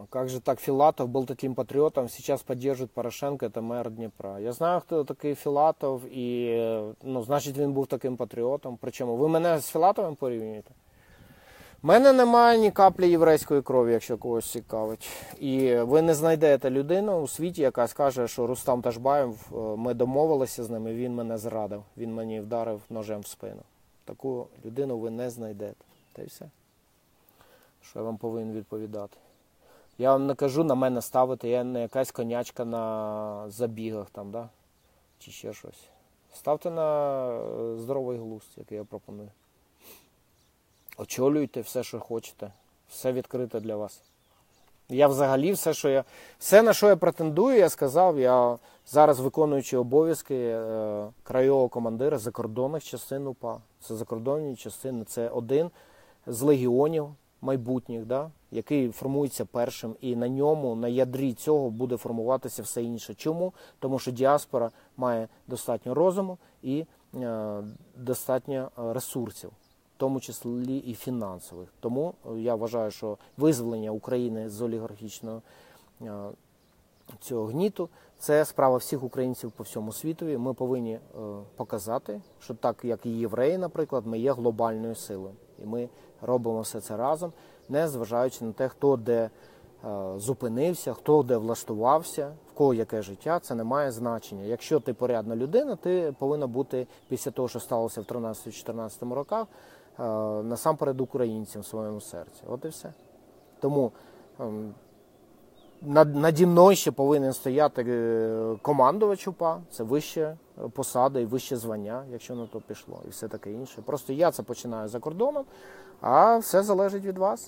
Как же так, Филатов был таким патриотом, сейчас поддерживает Порошенко, это мэр Дніпра. Я знаю, хто такий Філатов, і, ну, значить, він був таким патріотом. Причому, ви мене з Філатовим порівнюєте? У мене немає ні каплі єврейської крові, якщо когось цікавить. І ви не знайдете людину у світі, яка скаже, що Рустам Ташбаєв, ми домовилися з ним, і він мене зрадив. Він мені вдарив ножем в спину. Таку людину ви не знайдете. Та й все. Що я вам повинен відповідати. Я вам не кажу на мене ставити, я не якась конячка на забігах там, да? Чи ще щось. Ставте на здоровий глузд, який я пропоную. Очолюйте все, що хочете. Все відкрите для вас. Я взагалі все, що я... Все, на що я претендую, я сказав, я зараз виконуючи обов'язки е, краєвого командира закордонних частин УПА. Це закордонні частини, це один з легіонів майбутніх, да, який формується першим, і на ньому, на ядрі цього буде формуватися все інше. Чому? Тому що діаспора має достатньо розуму і е, достатньо ресурсів, в тому числі і фінансових. Тому я вважаю, що визволення України з олігархічного е, цього гніту – це справа всіх українців по всьому світові. Ми повинні е, показати, що так, як і євреї, наприклад, ми є глобальною силою. І ми робимо все це разом, не зважаючи на те, хто де е, зупинився, хто де влаштувався, в кого яке життя, це не має значення. Якщо ти порядна людина, ти повинна бути, після того, що сталося в тринадцятому-чотирнадцятому роках, е, насамперед українцем в своєму серці. От і все. Тому е, над, наді мною ще повинен стояти командувач УПА, це вища посада і вище звання, якщо на то пішло, і все таке інше. Просто я це починаю за кордоном, а все залежить від вас.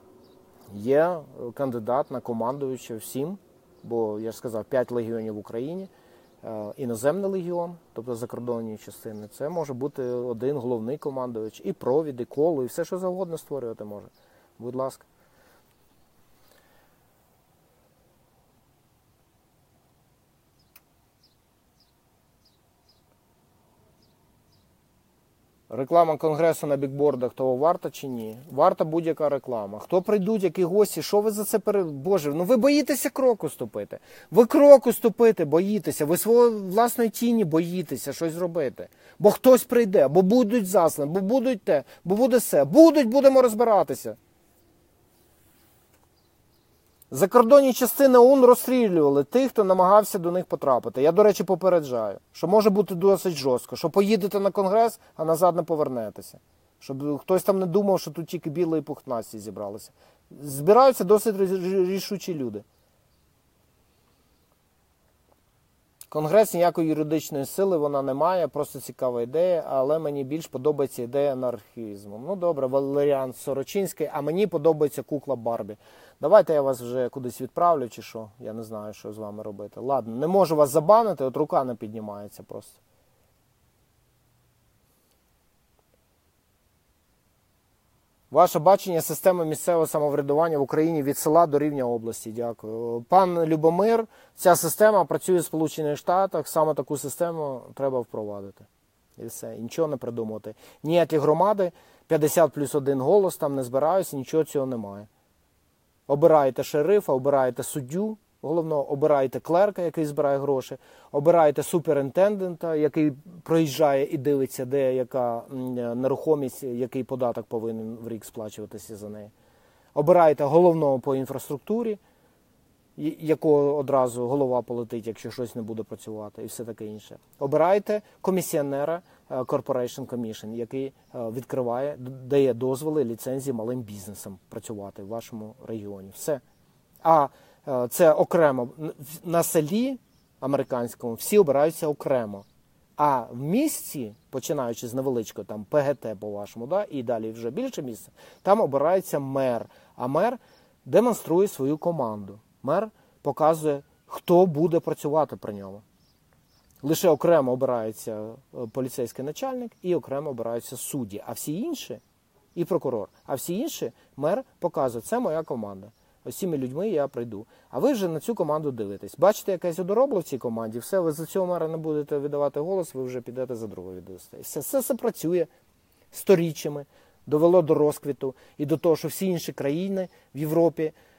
Є кандидат на командуюча всім, бо, я ж сказав, п'ять легіонів в Україні, іноземний легіон, тобто закордонні частини, це може бути один головний командувач, і провід, і коло, і все, що завгодно створювати може. Будь ласка. Реклама Конгресу на бікбордах, того варта чи ні? Варта будь-яка реклама. Хто прийдуть, які гості, що ви за це пере... Боже, ну ви боїтеся кроку ступити. Ви кроку ступити боїтеся, ви своєї власної тіні боїтеся щось зробити. Бо хтось прийде, бо будуть заслані, бо будуть те, бо буде все. Будуть, будемо розбиратися. Закордонні частини ОУН розстрілювали тих, хто намагався до них потрапити. Я, до речі, попереджаю, що може бути досить жорстко, що поїдете на Конгрес, а назад не повернетеся. Щоб хтось там не думав, що тут тільки білі і пухнасті зібралися. Збираються досить рішучі люди. Конгрес ніякої юридичної сили вона не має, просто цікава ідея, але мені більш подобається ідея анархізму. Ну добре, Валеріан Сорочинський, а мені подобається кукла Барбі. Давайте я вас вже кудись відправлю чи що, я не знаю, що з вами робити. Ладно, не можу вас забанити, от рука не піднімається просто. Ваше бачення системи місцевого самоврядування в Україні від села до рівня області. Дякую. Пан Любомир, ця система працює в Сполучених Штатах, саме таку систему треба впровадити. І все, і нічого не придумувати. Ніякі громади, п'ятдесят плюс один голос там не збираються, нічого цього немає. Обираєте шерифа, обираєте суддю, головного, обираєте клерка, який збирає гроші, обираєте суперінтендента, який проїжджає і дивиться, де яка нерухомість, який податок повинен в рік сплачуватися за неї. Обираєте головного по інфраструктурі, якого одразу голова полетить, якщо щось не буде працювати, і все таке інше. Обираєте комісіонера Corporation Commission, який відкриває, дає дозволи, ліцензії малим бізнесам працювати в вашому регіоні. Все. А це окремо. На селі американському всі обираються окремо. А в місті, починаючи з невеличкого, там ПГТ по-вашому, да, і далі вже більше місця, там обирається мер. А мер демонструє свою команду. Мер показує, хто буде працювати при ньому. Лише окремо обирається поліцейський начальник і окремо обираються судді. А всі інші, і прокурор, а всі інші мер показує, це моя команда. Ось цими людьми я прийду. А ви вже на цю команду дивитесь. Бачите, якесь одоробло в цій команді, все, ви за цього мера не будете віддавати голос, ви вже підете за другого віддасте. Все, все це працює сторіччями, довело до розквіту і до того, що всі інші країни в Європі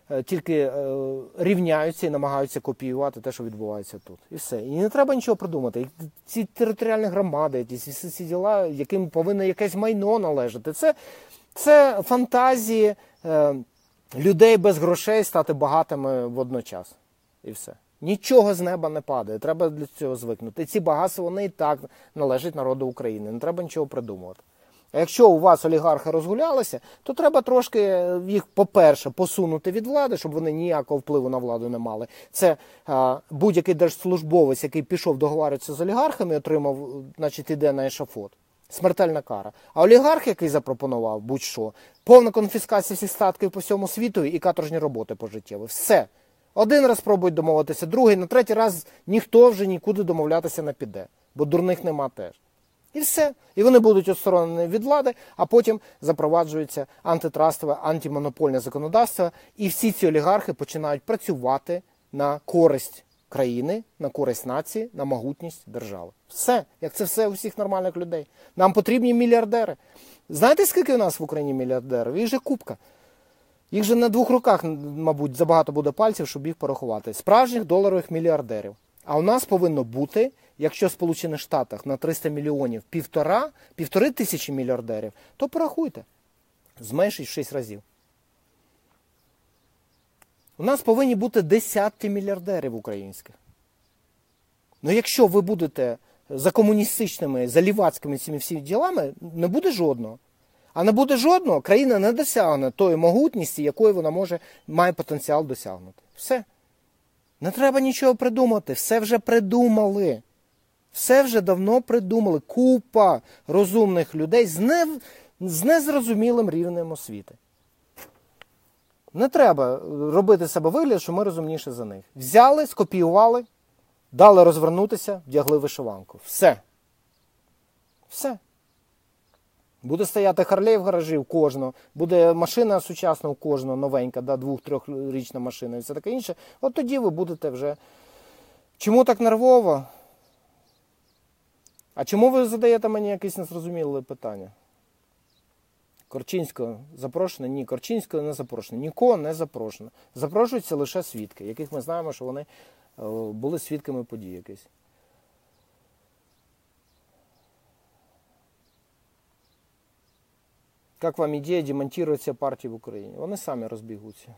тільки рівняються і намагаються копіювати те, що відбувається тут. І все. І не треба нічого придумати. Ці територіальні громади, ці всі діла, яким повинно якесь майно належати, це, це фантазії людей без грошей стати багатими водночас. І все. Нічого з неба не падає, треба для цього звикнути. І ці багатства, вони і так належать народу України, не треба нічого придумувати. А якщо у вас олігархи розгулялися, то треба трошки їх, по-перше, посунути від влади, щоб вони ніякого впливу на владу не мали. Це а, будь-який держслужбовець, який пішов договарюватися з олігархами, отримав, значить, іде на ешафот. Смертельна кара. А олігарх, який запропонував будь-що, повна конфіскація всіх статків по всьому світу і каторжні роботи пожиттєві. Все. Один раз пробують домовитися, другий, на третій раз ніхто вже нікуди домовлятися не піде, бо дурних нема теж. І все. І вони будуть відсторонені від влади, а потім запроваджується антитрастове, антимонопольне законодавство, і всі ці олігархи починають працювати на користь країни, на користь нації, на могутність держави. Все. Як це все у всіх нормальних людей. Нам потрібні мільярдери. Знаєте, скільки у нас в Україні мільярдерів? Їх же купка. Їх же на двох руках, мабуть, забагато буде пальців, щоб їх порахувати. Справжніх доларових мільярдерів. А у нас повинно бути, якщо в Сполучених Штатах на триста мільйонів півтора, півтори тисячі мільярдерів, то порахуйте. Зменшить в шість разів. У нас повинні бути десятки мільярдерів українських. Ну якщо ви будете за комуністичними, за лівацькими цими всіми ділами, не буде жодного. А не буде жодного, країна не досягне тої могутності, якої вона може, має потенціал досягнути. Все. Не треба нічого придумати, все вже придумали. Все вже давно придумали. Купа розумних людей з, не, з незрозумілим рівнем освіти. Не треба робити себе вигляд, що ми розумніші за них. Взяли, скопіювали, дали розвернутися, вдягли вишиванку. Все. Все. Буде стояти Харлей в гаражі у кожного, буде машина сучасна у кожного, новенька, да, двох-трьохрічна машина і все таке інше. От тоді ви будете вже... Чому так нервово? А чому ви задаєте мені якісь незрозумілі питання? Корчинського запрошено? Ні, Корчинського не запрошено. Нікого не запрошено. Запрошуються лише свідки, яких ми знаємо, що вони були свідками подій якісь. Як вам ідея демонтувати ці партії в Україні? Вони самі розбігуться.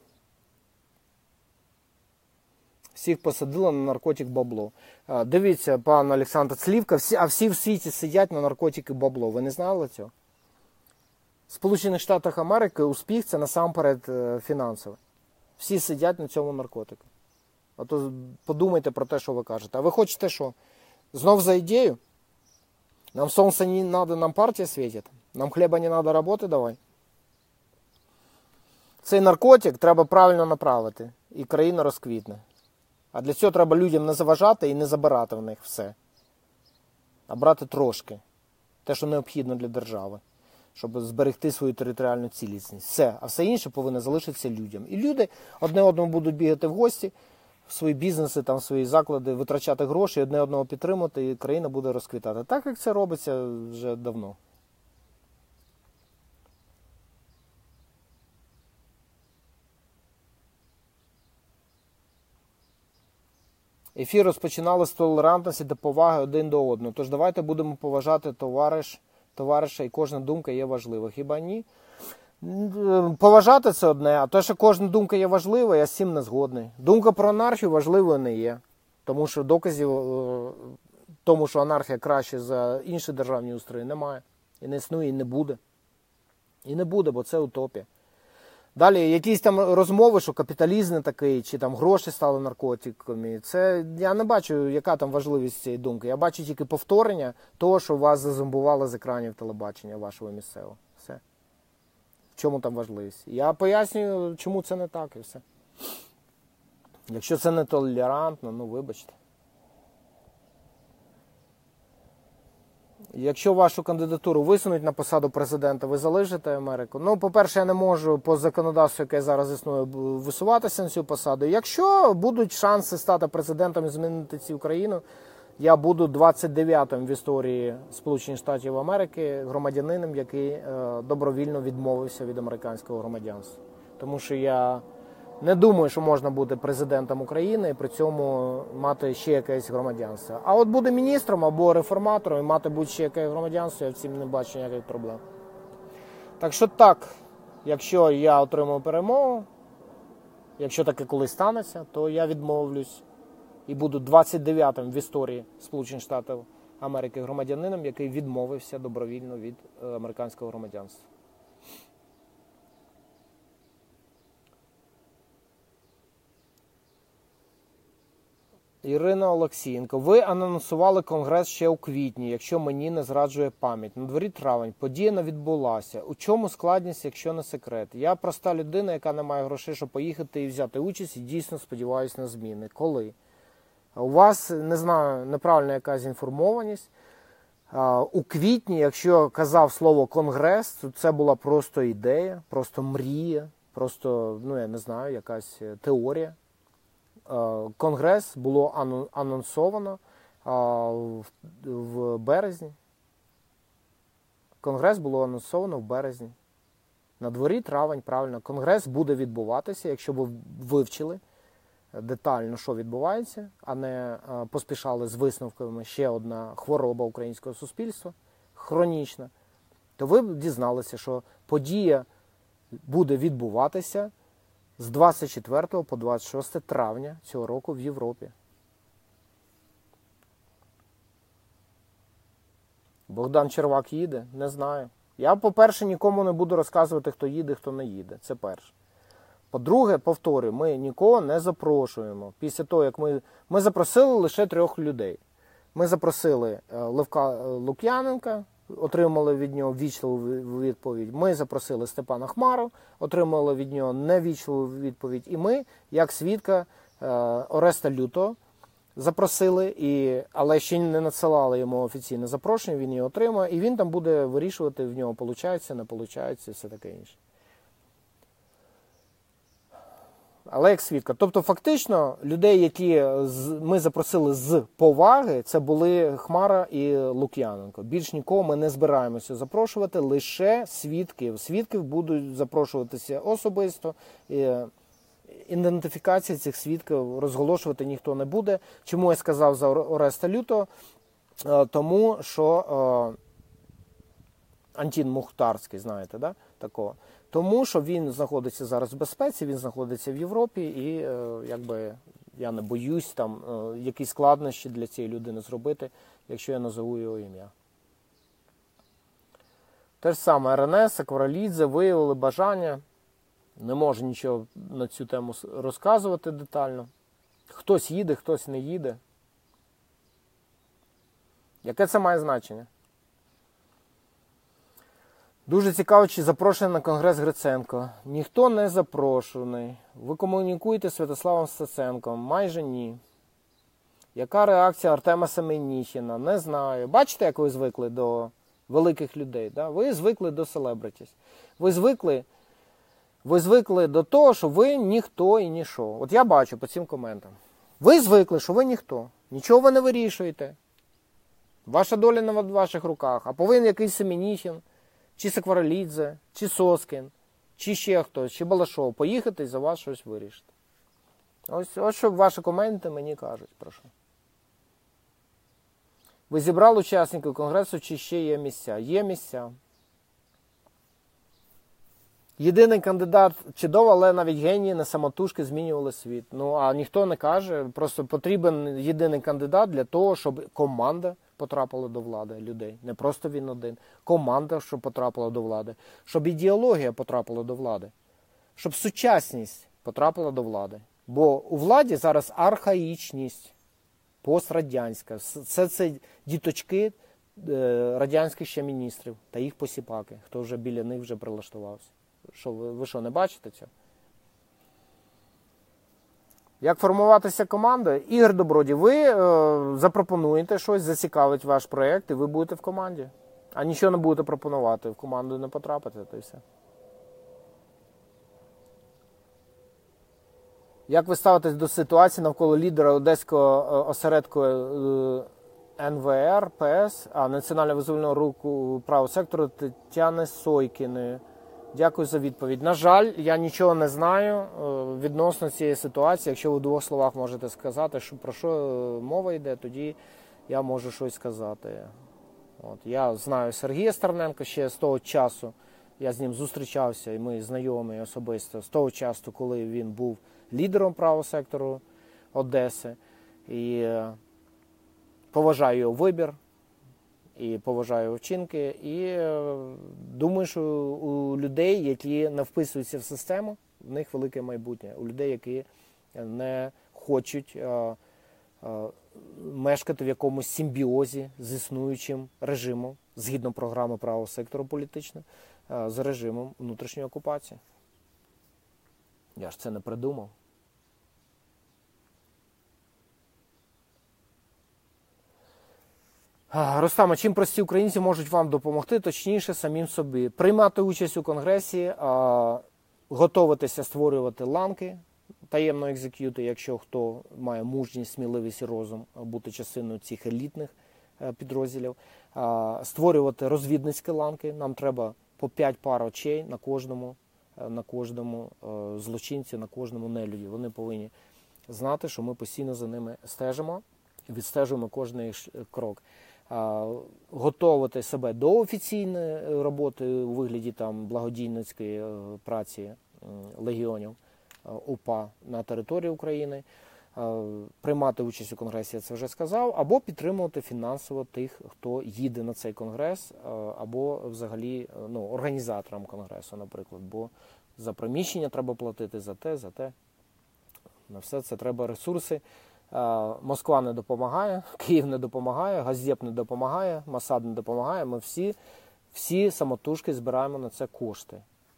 Всіх посадили на наркотик бабло. А, дивіться, пан Олександр Слівка, всі, а всі в світі сидять на наркотики бабло. Ви не знали цього? В Сполучених Штатах Америки успіх – це насамперед фінансовий. Всі сидять на цьому наркотику. А то подумайте про те, що ви кажете. А ви хочете що? Знов за ідею? Нам сонце не треба, нам партія світить? Нам хліба не треба, роботи давай. Цей наркотик треба правильно направити, і країна розквітне. А для цього треба людям не заважати і не забирати в них все. А брати трошки. Те, що необхідно для держави. Щоб зберегти свою територіальну цілісність. Все. А все інше повинно залишитися людям. І люди одне одному будуть бігати в гості, в свої бізнеси, там, в свої заклади, витрачати гроші, одне одного підтримувати, і країна буде розквітати. Так, як це робиться вже давно. Ефір розпочинали з толерантності та поваги один до одного. Тож давайте будемо поважати товариш, товариша, і кожна думка є важлива. Хіба ні? Поважати – це одне, а те, що кожна думка є важлива, я з цим не згодний. Думка про анархію важливою не є. Тому що доказів тому, що анархія краще за інші державні устрої, немає. І не існує, і не буде. І не буде, бо це утопія. Далі, якісь там розмови, що капіталізм не такий, чи там гроші стали наркотиками. Це, я не бачу, яка там важливість цієї думки. Я бачу тільки повторення того, що вас зазомбувало з екранів телебачення вашого місцевого. Все. В чому там важливість? Я пояснюю, чому це не так, і все. Якщо це не толерантно, ну вибачте. Якщо вашу кандидатуру висунуть на посаду президента, ви залишите Америку? Ну, по-перше, я не можу по законодавству, яке зараз існує, висуватися на цю посаду. Якщо будуть шанси стати президентом і змінити цю країну, я буду двадцять дев'ятим в історії Сполучених Штатів Америки громадянином, який е, добровільно відмовився від американського громадянства. Тому що я Не думаю, що можна бути президентом України і при цьому мати ще якесь громадянство. А от буде міністром або реформатором і мати будь-ще яке громадянство, я в цім не бачу ніяких проблем. Так що так, якщо я отримаю перемогу, якщо таке колись станеться, то я відмовлюсь і буду двадцять дев'ятим в історії Сполучених Штатів Америки громадянином, який відмовився добровільно від американського громадянства. Ірина Олексієнко. Ви анонсували Конгрес ще у квітні, якщо мені не зраджує пам'ять. На дворі травень. Подія не відбулася. У чому складність, якщо не секрет? Я проста людина, яка не має грошей, щоб поїхати і взяти участь, і дійсно сподіваюся на зміни. Коли? У вас, не знаю, неправильна якась інформованість. У квітні, якщо казав слово «Конгрес», то це була просто ідея, просто мрія, просто, ну я не знаю, якась теорія. Конгрес було анонсовано в березні. Конгрес було анонсовано в березні. На дворі травень, правильно. Конгрес буде відбуватися, якщо ви вивчили детально, що відбувається, а не поспішали з висновками ще одна хвороба українського суспільства, хронічна, то ви б дізналися, що подія буде відбуватися з двадцять четвертого по двадцять шосте травня цього року в Європі. Богдан Червак їде? Не знаю. Я, по-перше, нікому не буду розказувати, хто їде, хто не їде. Це перше. По-друге, повторюю, ми нікого не запрошуємо. Після того, як ми, ми запросили лише трьох людей. Ми запросили Левка Лук'яненка, отримали від нього ввічливу відповідь. Ми запросили Степана Хмару, отримали від нього невічливу відповідь. І ми, як свідка Ореста Лютого, запросили, і, але ще не надсилали йому офіційне запрошення, він його отримає, і він там буде вирішувати, в нього виходить, не виходить, і все таке інше. Але як свідка. Тобто, фактично, людей, які ми запросили з поваги, це були Хмара і Лук'яненко. Більш нікого ми не збираємося запрошувати, лише свідків. Свідків будуть запрошуватися особисто. Ідентифікація цих свідків розголошувати ніхто не буде. Чому я сказав за Ореста Лютого? Тому що Антін Мухтарський, знаєте, да? Такого. Тому що він знаходиться зараз в безпеці, він знаходиться в Європі і якби я не боюсь там якісь складнощі для цієї людини зробити, якщо я назову його ім'я. Те ж саме Ер Ен Ес, Акваралідзе виявили бажання. Не можу нічого на цю тему розказувати детально. Хтось їде, хтось не їде. Яке це має значення? Дуже цікаво, чи запрошений на Конгрес Гриценко. Ніхто не запрошений. Ви комунікуєте з Святославом Стеценком? Майже ні. Яка реакція Артема Семеніхіна? Не знаю. Бачите, як ви звикли до великих людей? Да? Ви звикли до селебритіс. Ви звикли, ви звикли до того, що ви ніхто і ніщо. От я бачу по цим коментам. Ви звикли, що ви ніхто. Нічого ви не вирішуєте. Ваша доля не в ваших руках. А повинен якийсь Семеніхін, чи Сакваралідзе, чи Соскін, чи ще хтось, чи Балашов поїхати і за вас щось вирішити. Ось, ось що ваші коменти мені кажуть, прошу. Ви зібрали учасників Конгресу, чи ще є місця? Є місця. Єдиний кандидат чудово, але навіть генії на самотужки змінювали світ. Ну, а ніхто не каже, просто потрібен єдиний кандидат для того, щоб команда потрапила до влади людей. Не просто він один. Команда, щоб потрапила до влади. Щоб ідеологія потрапила до влади. Щоб сучасність потрапила до влади. Бо у владі зараз архаїчність, пострадянська. Все це діточки радянських ще міністрів та їх посіпаки, хто вже біля них вже прилаштувався. Що, ви, ви що, не бачите цього? Як формуватися командою? Ігор Добродій, ви е, запропонуєте щось, зацікавить ваш проєкт, і ви будете в команді. А нічого не будете пропонувати, в команду не потрапите, то і все. Як ви ставитесь до ситуації навколо лідера Одеського осередку Ен Ве Ер, Пе Ес, а Національного визвольного руху правого сектору Тетяни Сойкіної? Дякую за відповідь. На жаль, я нічого не знаю е, відносно цієї ситуації. Якщо ви в двох словах можете сказати, що, про що мова йде, тоді я можу щось сказати. От, я знаю Сергія Стерненка ще з того часу, я з ним зустрічався, і ми знайомі особисто, з того часу, коли він був лідером правого сектору Одеси. І е, поважаю його вибір, і поважаю його вчинки. І е, думаю, що у людей, які не вписуються в систему, в них велике майбутнє. У людей, які не хочуть е, е, мешкати в якомусь симбіозі з існуючим режимом, згідно програми правого сектору політичного, е, з режимом внутрішньої окупації. Я ж це не придумав. Рустаме, чим прості українці можуть вам допомогти, точніше, самим собі? Приймати участь у Конгресі, готуватися створювати ланки таємного екзек'юту, якщо хто має мужність, сміливість і розум бути частиною цих елітних підрозділів, створювати розвідницькі ланки. Нам треба по п'ять пар очей на кожному, на кожному злочинці, на кожному нелюді. Вони повинні знати, що ми постійно за ними стежимо, відстежуємо кожен їх крок. Готувати себе до офіційної роботи у вигляді там благодійницької праці легіонів УПА на території України, приймати участь у Конгресі, я це вже сказав, або підтримувати фінансово тих, хто їде на цей Конгрес, або взагалі ну, організаторам Конгресу, наприклад, бо за приміщення треба платити, за те, за те. На все це треба ресурси. Москва не допомагає, Київ не допомагає, Газдеп не допомагає, Масад не допомагає. Ми всі, всі самотужки збираємо на це кошти.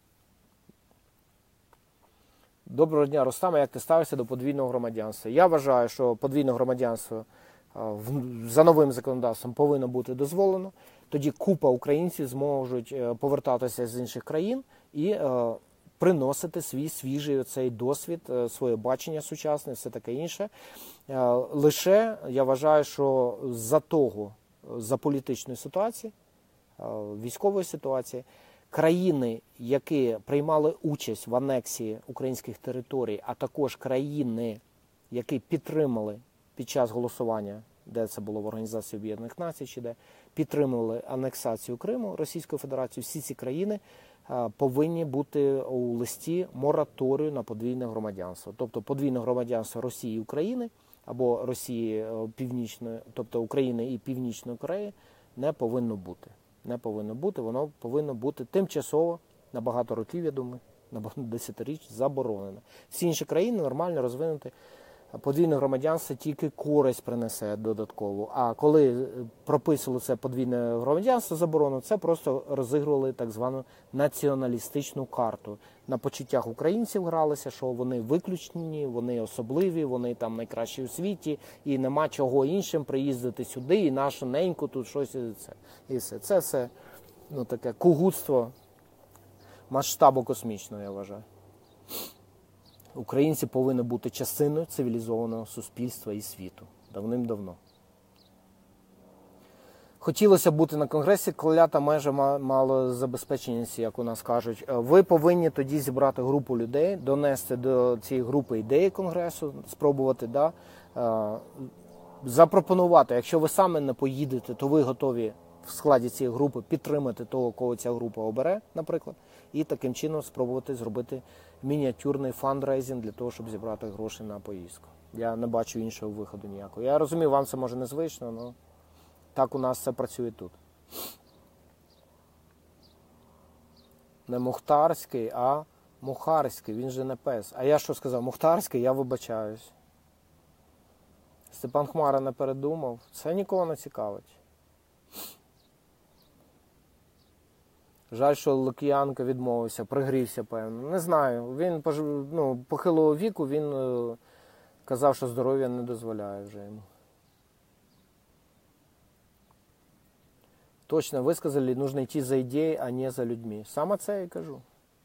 Доброго дня, Рустаме, як ти ставишся до подвійного громадянства? Я вважаю, що подвійне громадянство за новим законодавством повинно бути дозволено. Тоді купа українців зможуть повертатися з інших країн і приносити свій свіжий оцей досвід, своє бачення сучасне, все таке інше. Лише я вважаю, що за того, за політичної ситуації, військової ситуації, країни, які приймали участь в анексії українських територій, а також країни, які підтримали під час голосування, де це було в Організації Об'єднаних Націй, чи де підтримували анексацію Криму Російською Федерацією, всі ці країни повинні бути у листі мораторію на подвійне громадянство. Тобто подвійне громадянство Росії і України, або Росії Північної, тобто України і Північної Кореї, не повинно бути. Не повинно бути, воно повинно бути тимчасово, на багато років, я думаю, на багато десятиріч заборонено. Всі інші країни нормально розвинути. Подвійне громадянство тільки користь принесе додаткову. А коли прописували це подвійне громадянство заборону, це просто розігрували так звану націоналістичну карту. На почуттях українців гралися, що вони виключні, вони особливі, вони там найкращі у світі, і нема чого іншим приїздити сюди, і нашу неньку тут щось. І це і все. Це все ну, таке кугутство масштабу космічного, я вважаю. Українці повинні бути частиною цивілізованого суспільства і світу. Давним-давно. Хотілося б бути на Конгресі, клята межа малозабезпеченості, як у нас кажуть. Ви повинні тоді зібрати групу людей, донести до цієї групи ідеї Конгресу, спробувати, да, запропонувати. Якщо ви саме не поїдете, то ви готові в складі цієї групи підтримати того, кого ця група обере, наприклад, і таким чином спробувати зробити мініатюрний фандрейзинг для того, щоб зібрати гроші на поїздку. Я не бачу іншого виходу ніякого. Я розумію, вам це може незвично, але так у нас це працює тут. Не Мухтарський, а Мухарський, він же не пес. А я що сказав? Мухтарський, я вибачаюсь. Степан Хмара не передумав. Це нікого не цікавить. Жаль, що Лук'янко відмовився, пригрівся, певно. Не знаю, він ну, похилого віку, він е, казав, що здоров'я не дозволяє вже йому. Точно, ви сказали, нужно йти за ідеєю, а не за людьми. Саме це я і кажу.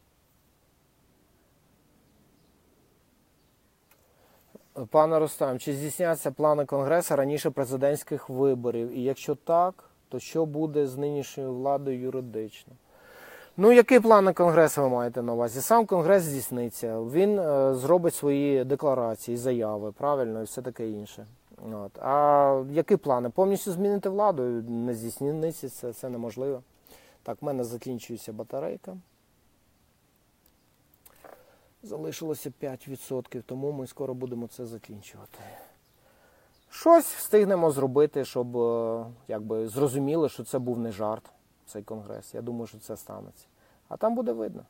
Пане Рустам, чи здійсняться плани Конгресу раніше президентських виборів? І якщо так, то що буде з нинішньою владою юридично? Ну, який план на конгрес ви маєте на увазі? Сам конгрес здійсниться, він е, зробить свої декларації, заяви, правильно, і все таке інше. От. А які плани? Повністю змінити владу? Не здійсниться, це, це неможливо. Так, в мене закінчується батарейка. Залишилося п'ять відсотків, тому ми скоро будемо це закінчувати. Щось встигнемо зробити, щоб якби, зрозуміли, що це був не жарт, цей конгрес. Я думаю, що це станеться. А там буде видно.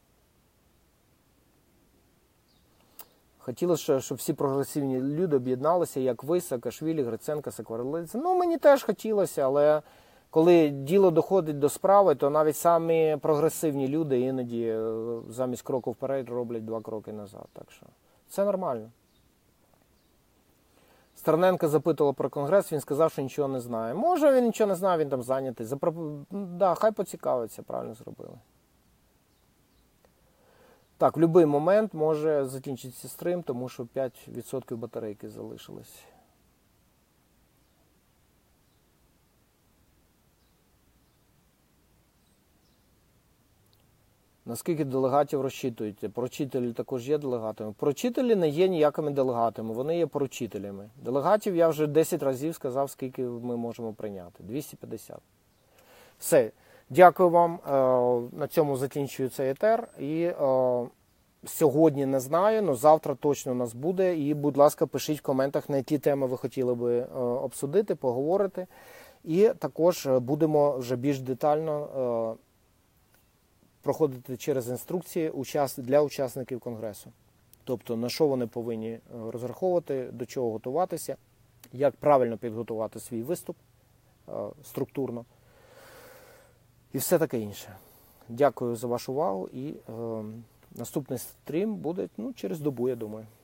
Хотілося, щоб всі прогресивні люди об'єдналися, як ви, Саакашвілі, Гриценко, Сакварелидзе. Ну, мені теж хотілося, але коли діло доходить до справи, то навіть самі прогресивні люди іноді замість кроку вперед роблять два кроки назад. Так що це нормально. Стерненко запитував про конгрес, він сказав, що нічого не знає. Може, він нічого не знає, він там зайнятий. Запро... Да, хай поцікавиться, правильно зробили. Так, в будь-який момент може закінчитися стрім, тому що п'ять відсотків батарейки залишилось. Наскільки делегатів розчитуєте? Поручителі також є делегатами. Поручителі не є ніякими делегатами, вони є поручителями. Делегатів я вже десять разів сказав, скільки ми можемо прийняти. двісті п'ятдесят. Все. Дякую вам. На цьому закінчую цей етер. І сьогодні не знаю, але завтра точно у нас буде. І, будь ласка, пишіть в коментах, на які теми ви хотіли би обсудити, поговорити. І також будемо вже більш детально проходити через інструкції для учасників конгресу. Тобто, на що вони повинні розраховувати, до чого готуватися, як правильно підготувати свій виступ структурно і все таке інше. Дякую за вашу увагу і е, наступний стрім буде ну, через добу, я думаю.